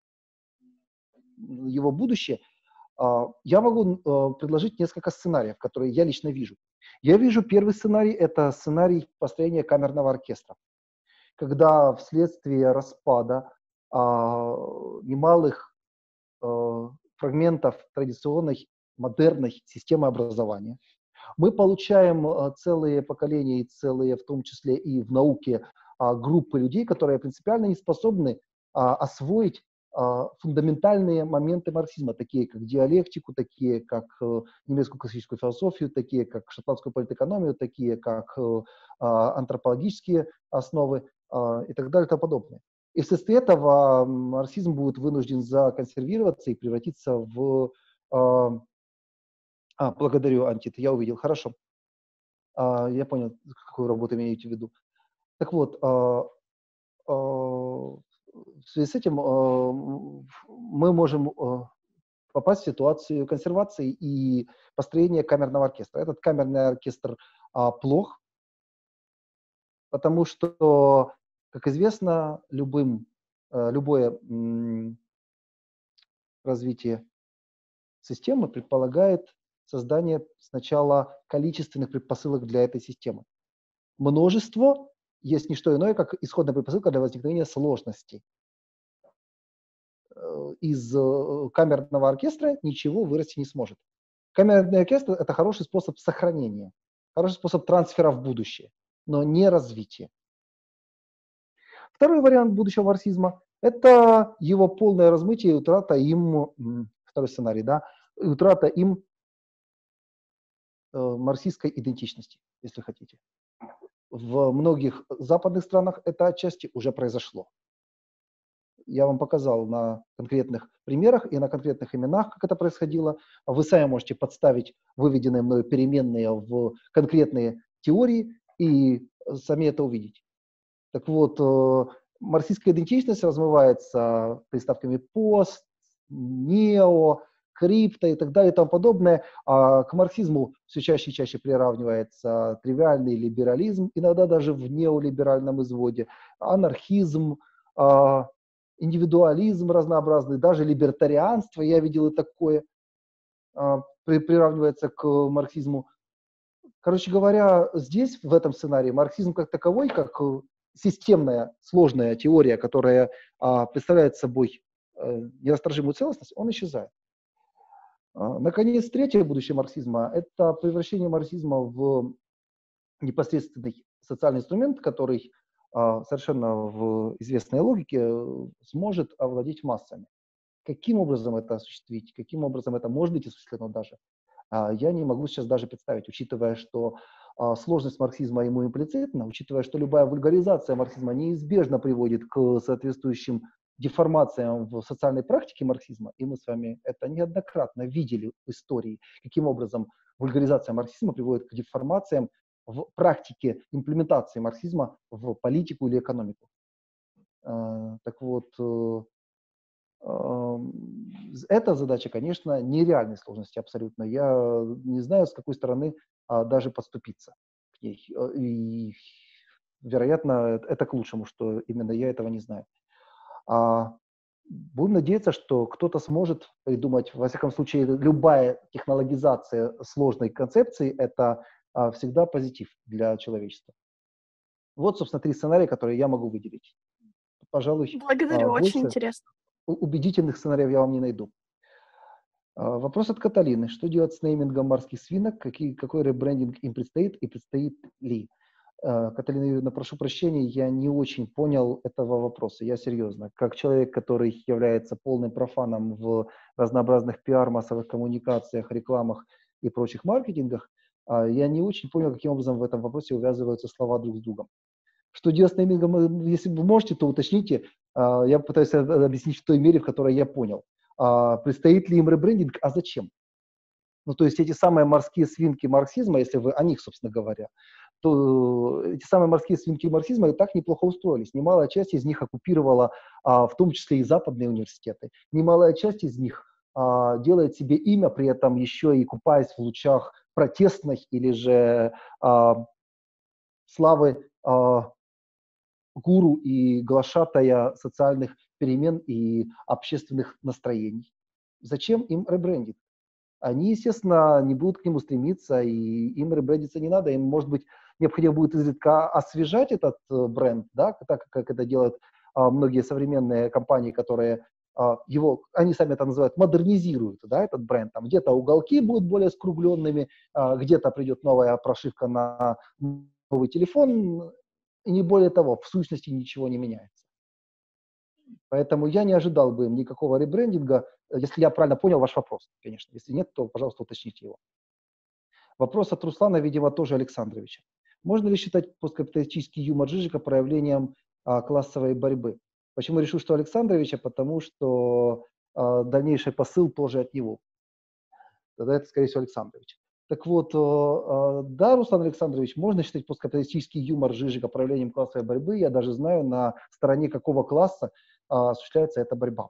его будущее, а, я могу а, предложить несколько сценариев, которые я лично вижу. Я вижу первый сценарий, это сценарий построения камерного оркестра, когда вследствие распада а, немалых а, фрагментов традиционной модерной системы образования мы получаем а, целые поколения и целые, в том числе и в науке, а, группы людей, которые принципиально не способны а, освоить а, фундаментальные моменты марксизма, такие как диалектику, такие как э, немецкую классическую философию, такие как шотландскую политэкономию, такие как э, а, антропологические основы а, и так далее и тому подобное. И вследствие этого марксизм будет вынужден законсервироваться и превратиться в... А, а, благодарю, Антит, я увидел, хорошо. А, я понял, какую работу имеете в виду. Так вот, а, а, в связи с этим а, мы можем а, попасть в ситуацию консервации и построения камерного оркестра. Этот камерный оркестр а, плох, потому что, как известно, любым, а, любое м, развитие системы предполагает создание сначала количественных предпосылок для этой системы. Множество есть не что иное, как исходная предпосылка для возникновения сложностей. Из камерного оркестра ничего вырасти не сможет. Камерный оркестр – это хороший способ сохранения, хороший способ трансфера в будущее, но не развития. Второй вариант будущего марксизма – это его полное размытие и утрата им, второй сценарий, да, утрата им э, марксистской идентичности, если хотите. В многих западных странах это отчасти уже произошло. Я вам показал на конкретных примерах и на конкретных именах, как это происходило. Вы сами можете подставить выведенные мною переменные в конкретные теории и сами это увидеть. Так вот, марксистская идентичность размывается приставками пост, нео, крипто и так далее и тому подобное. А к марксизму все чаще и чаще приравнивается тривиальный либерализм, иногда даже в неолиберальном изводе, анархизм, индивидуализм разнообразный, даже либертарианство, я видел и такое, приравнивается к марксизму. Короче говоря, здесь, в этом сценарии, марксизм как таковой, как системная, сложная теория, которая представляет собой нерасторжимую целостность, он исчезает. Наконец, третье будущее марксизма – это превращение марксизма в непосредственный социальный инструмент, который совершенно в известной логике сможет овладеть массами. Каким образом это осуществить, каким образом это может быть осуществлено даже, я не могу сейчас даже представить, учитывая, что сложность марксизма ему имплицитна, учитывая, что любая вульгаризация марксизма неизбежно приводит к соответствующим деформациям в социальной практике марксизма, и мы с вами это неоднократно видели в истории, каким образом вульгаризация марксизма приводит к деформациям в практике имплементации марксизма в политику или экономику. Так вот, эта задача, конечно, нереальной сложности абсолютно. Я не знаю, с какой стороны даже подступиться к ней. И, вероятно, это к лучшему, что именно я этого не знаю. А будем надеяться, что кто-то сможет придумать, во всяком случае, любая технологизация сложной концепции – это всегда позитив для человечества. Вот, собственно, три сценария, которые я могу выделить. Пожалуй, Благодарю, больше очень интересно. убедительных сценариев я вам не найду. Вопрос от Каталины. Что делать с неймингом морских свинок? Какие, какой ребрендинг им предстоит и предстоит ли? Каталина Юрьевна, прошу прощения, я не очень понял этого вопроса. Я серьезно. Как человек, который является полным профаном в разнообразных пиар, массовых коммуникациях, рекламах и прочих маркетингах, я не очень понял, каким образом в этом вопросе увязываются слова друг с другом. Что делать с неймингом, если вы можете, то уточните. Я попытаюсь объяснить в той мере, в которой я понял. Предстоит ли им ребрендинг, а зачем? Ну, то есть эти самые морские свинки марксизма, если вы о них, собственно говоря, то эти самые морские свинки марксизма и так неплохо устроились. Немалая часть из них оккупировала, а, в том числе и западные университеты. Немалая часть из них а, делает себе имя, при этом еще и купаясь в лучах протестных или же а, славы а, гуру и глашатая социальных перемен и общественных настроений. Зачем им ребрендинг? Они, естественно, не будут к нему стремиться, и им ребрендиться не надо. Им, может быть, необходимо будет изредка освежать этот бренд, да, так как это делают а, многие современные компании, которые а, его, они сами это называют, модернизируют, да, этот бренд. Там где-то уголки будут более скругленными, а, где-то придет новая прошивка на новый телефон, и не более того, в сущности ничего не меняется. Поэтому я не ожидал бы никакого ребрендинга, если я правильно понял ваш вопрос, конечно. Если нет, то, пожалуйста, уточните его. Вопрос от Руслана, видимо, тоже Александровича. Можно ли считать посткапиталистический юмор Жижика проявлением а, классовой борьбы? Почему решил, что Александровича? Потому что а, дальнейший посыл тоже от него. Тогда это, скорее всего, Александрович. Так вот, да, Руслан Александрович, можно считать посткапиталистический юмор Жижика проявлением классовой борьбы. Я даже знаю, на стороне какого класса осуществляется эта борьба.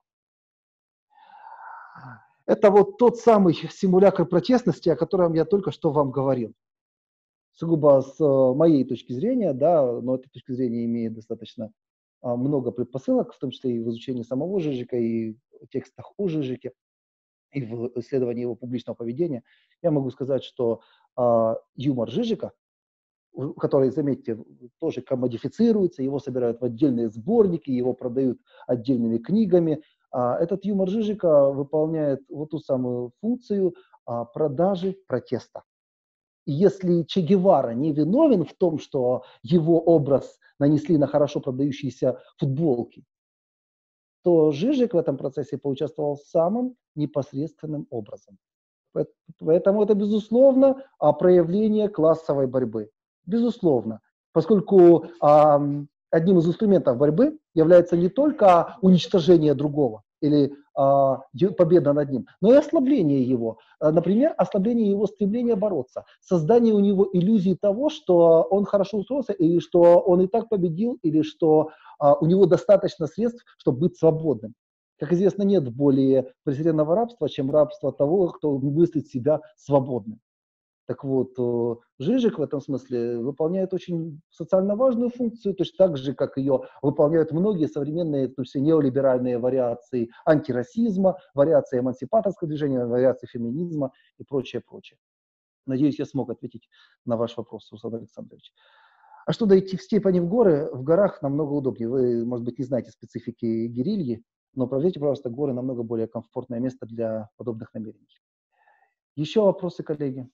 Это вот тот самый симулятор протестности, о котором я только что вам говорил. Сугубо с моей точки зрения, да, но эта точка зрения имеет достаточно много предпосылок, в том числе и в изучении самого Жижика, и в текстах о Жижике, и в исследовании его публичного поведения. Я могу сказать, что э, юмор Жижика, который, заметьте, тоже коммодифицируется, его собирают в отдельные сборники, его продают отдельными книгами. А этот юмор Жижика выполняет вот ту самую функцию а, продажи протеста. И если Че Гевара не виновен в том, что его образ нанесли на хорошо продающиеся футболки, то Жижик в этом процессе поучаствовал самым непосредственным образом. Поэтому это, безусловно, проявление классовой борьбы. Безусловно. Поскольку а, одним из инструментов борьбы является не только уничтожение другого или а, победа над ним, но и ослабление его. Например, ослабление его стремления бороться, создание у него иллюзии того, что он хорошо устроился, или что он и так победил, или что а, у него достаточно средств, чтобы быть свободным. Как известно, нет более презренного рабства, чем рабство того, кто мыслит себя свободным. Так вот, Жижик в этом смысле выполняет очень социально важную функцию, точно так же, как ее выполняют многие современные, то есть неолиберальные вариации антирасизма, вариации эмансипаторского движения, вариации феминизма и прочее, прочее. Надеюсь, я смог ответить на ваш вопрос, Руслан Александрович. А что дойти в степь, а не в горы? В горах намного удобнее. Вы, может быть, не знаете специфики герильи, но проверьте, пожалуйста, горы намного более комфортное место для подобных намерений. Еще вопросы, коллеги?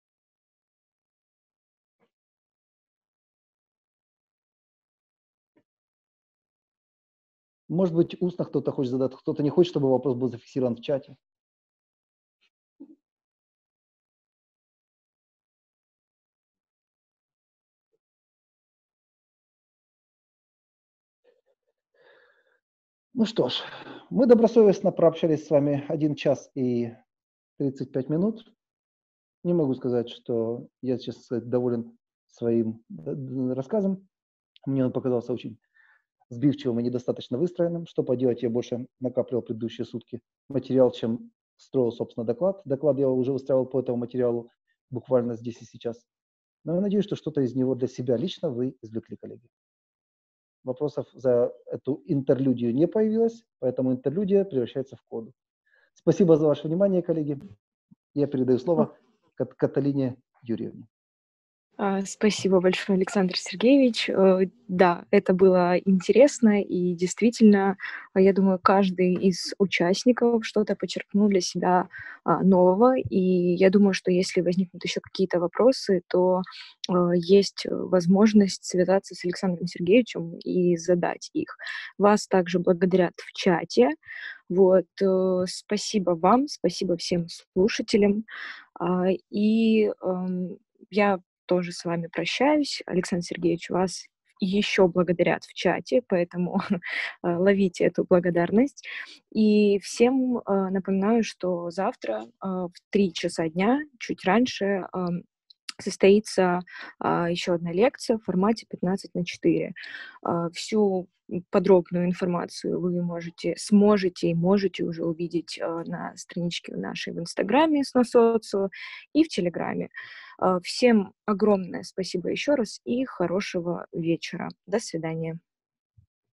Может быть, устно кто-то хочет задать, кто-то не хочет, чтобы вопрос был зафиксирован в чате. Ну что ж, мы добросовестно прообщались с вами один час и тридцать пять минут. Не могу сказать, что я сейчас доволен своим рассказом. Мне он показался очень сбивчивым и недостаточно выстроенным. Что поделать, я больше накапливал предыдущие сутки материал, чем строил, собственно, доклад. Доклад я уже выстраивал по этому материалу буквально здесь и сейчас. Но я надеюсь, что что-то из него для себя лично вы извлекли, коллеги. Вопросов за эту интерлюдию не появилось, поэтому интерлюдия превращается в коду. Спасибо за ваше внимание, коллеги. Я передаю слово Кат- Каталине Юрьевне. А, Спасибо большое, Александр Сергеевич. Э, Да, это было интересно, и действительно, а, я думаю, каждый из участников что-то почерпнул для себя а, нового, и я думаю, что если возникнут еще какие-то вопросы, то э, есть э, возможность связаться с Александром Сергеевичем и задать их. Вас также благодарят в чате. Вот, э, спасибо вам, спасибо всем слушателям. А, И эм, я тоже с вами прощаюсь. Александр Сергеевич, вас еще благодарят в чате, поэтому э, ловите эту благодарность. И всем э, напоминаю, что завтра э, в три часа дня, чуть раньше, ам, состоится а, еще одна лекция в формате пятнадцать на четыре. А, всю подробную информацию вы можете, сможете и можете уже увидеть а, на страничке нашей в Инстаграме СНОСоцио и в Телеграме. А, всем огромное спасибо еще раз и хорошего вечера. До свидания.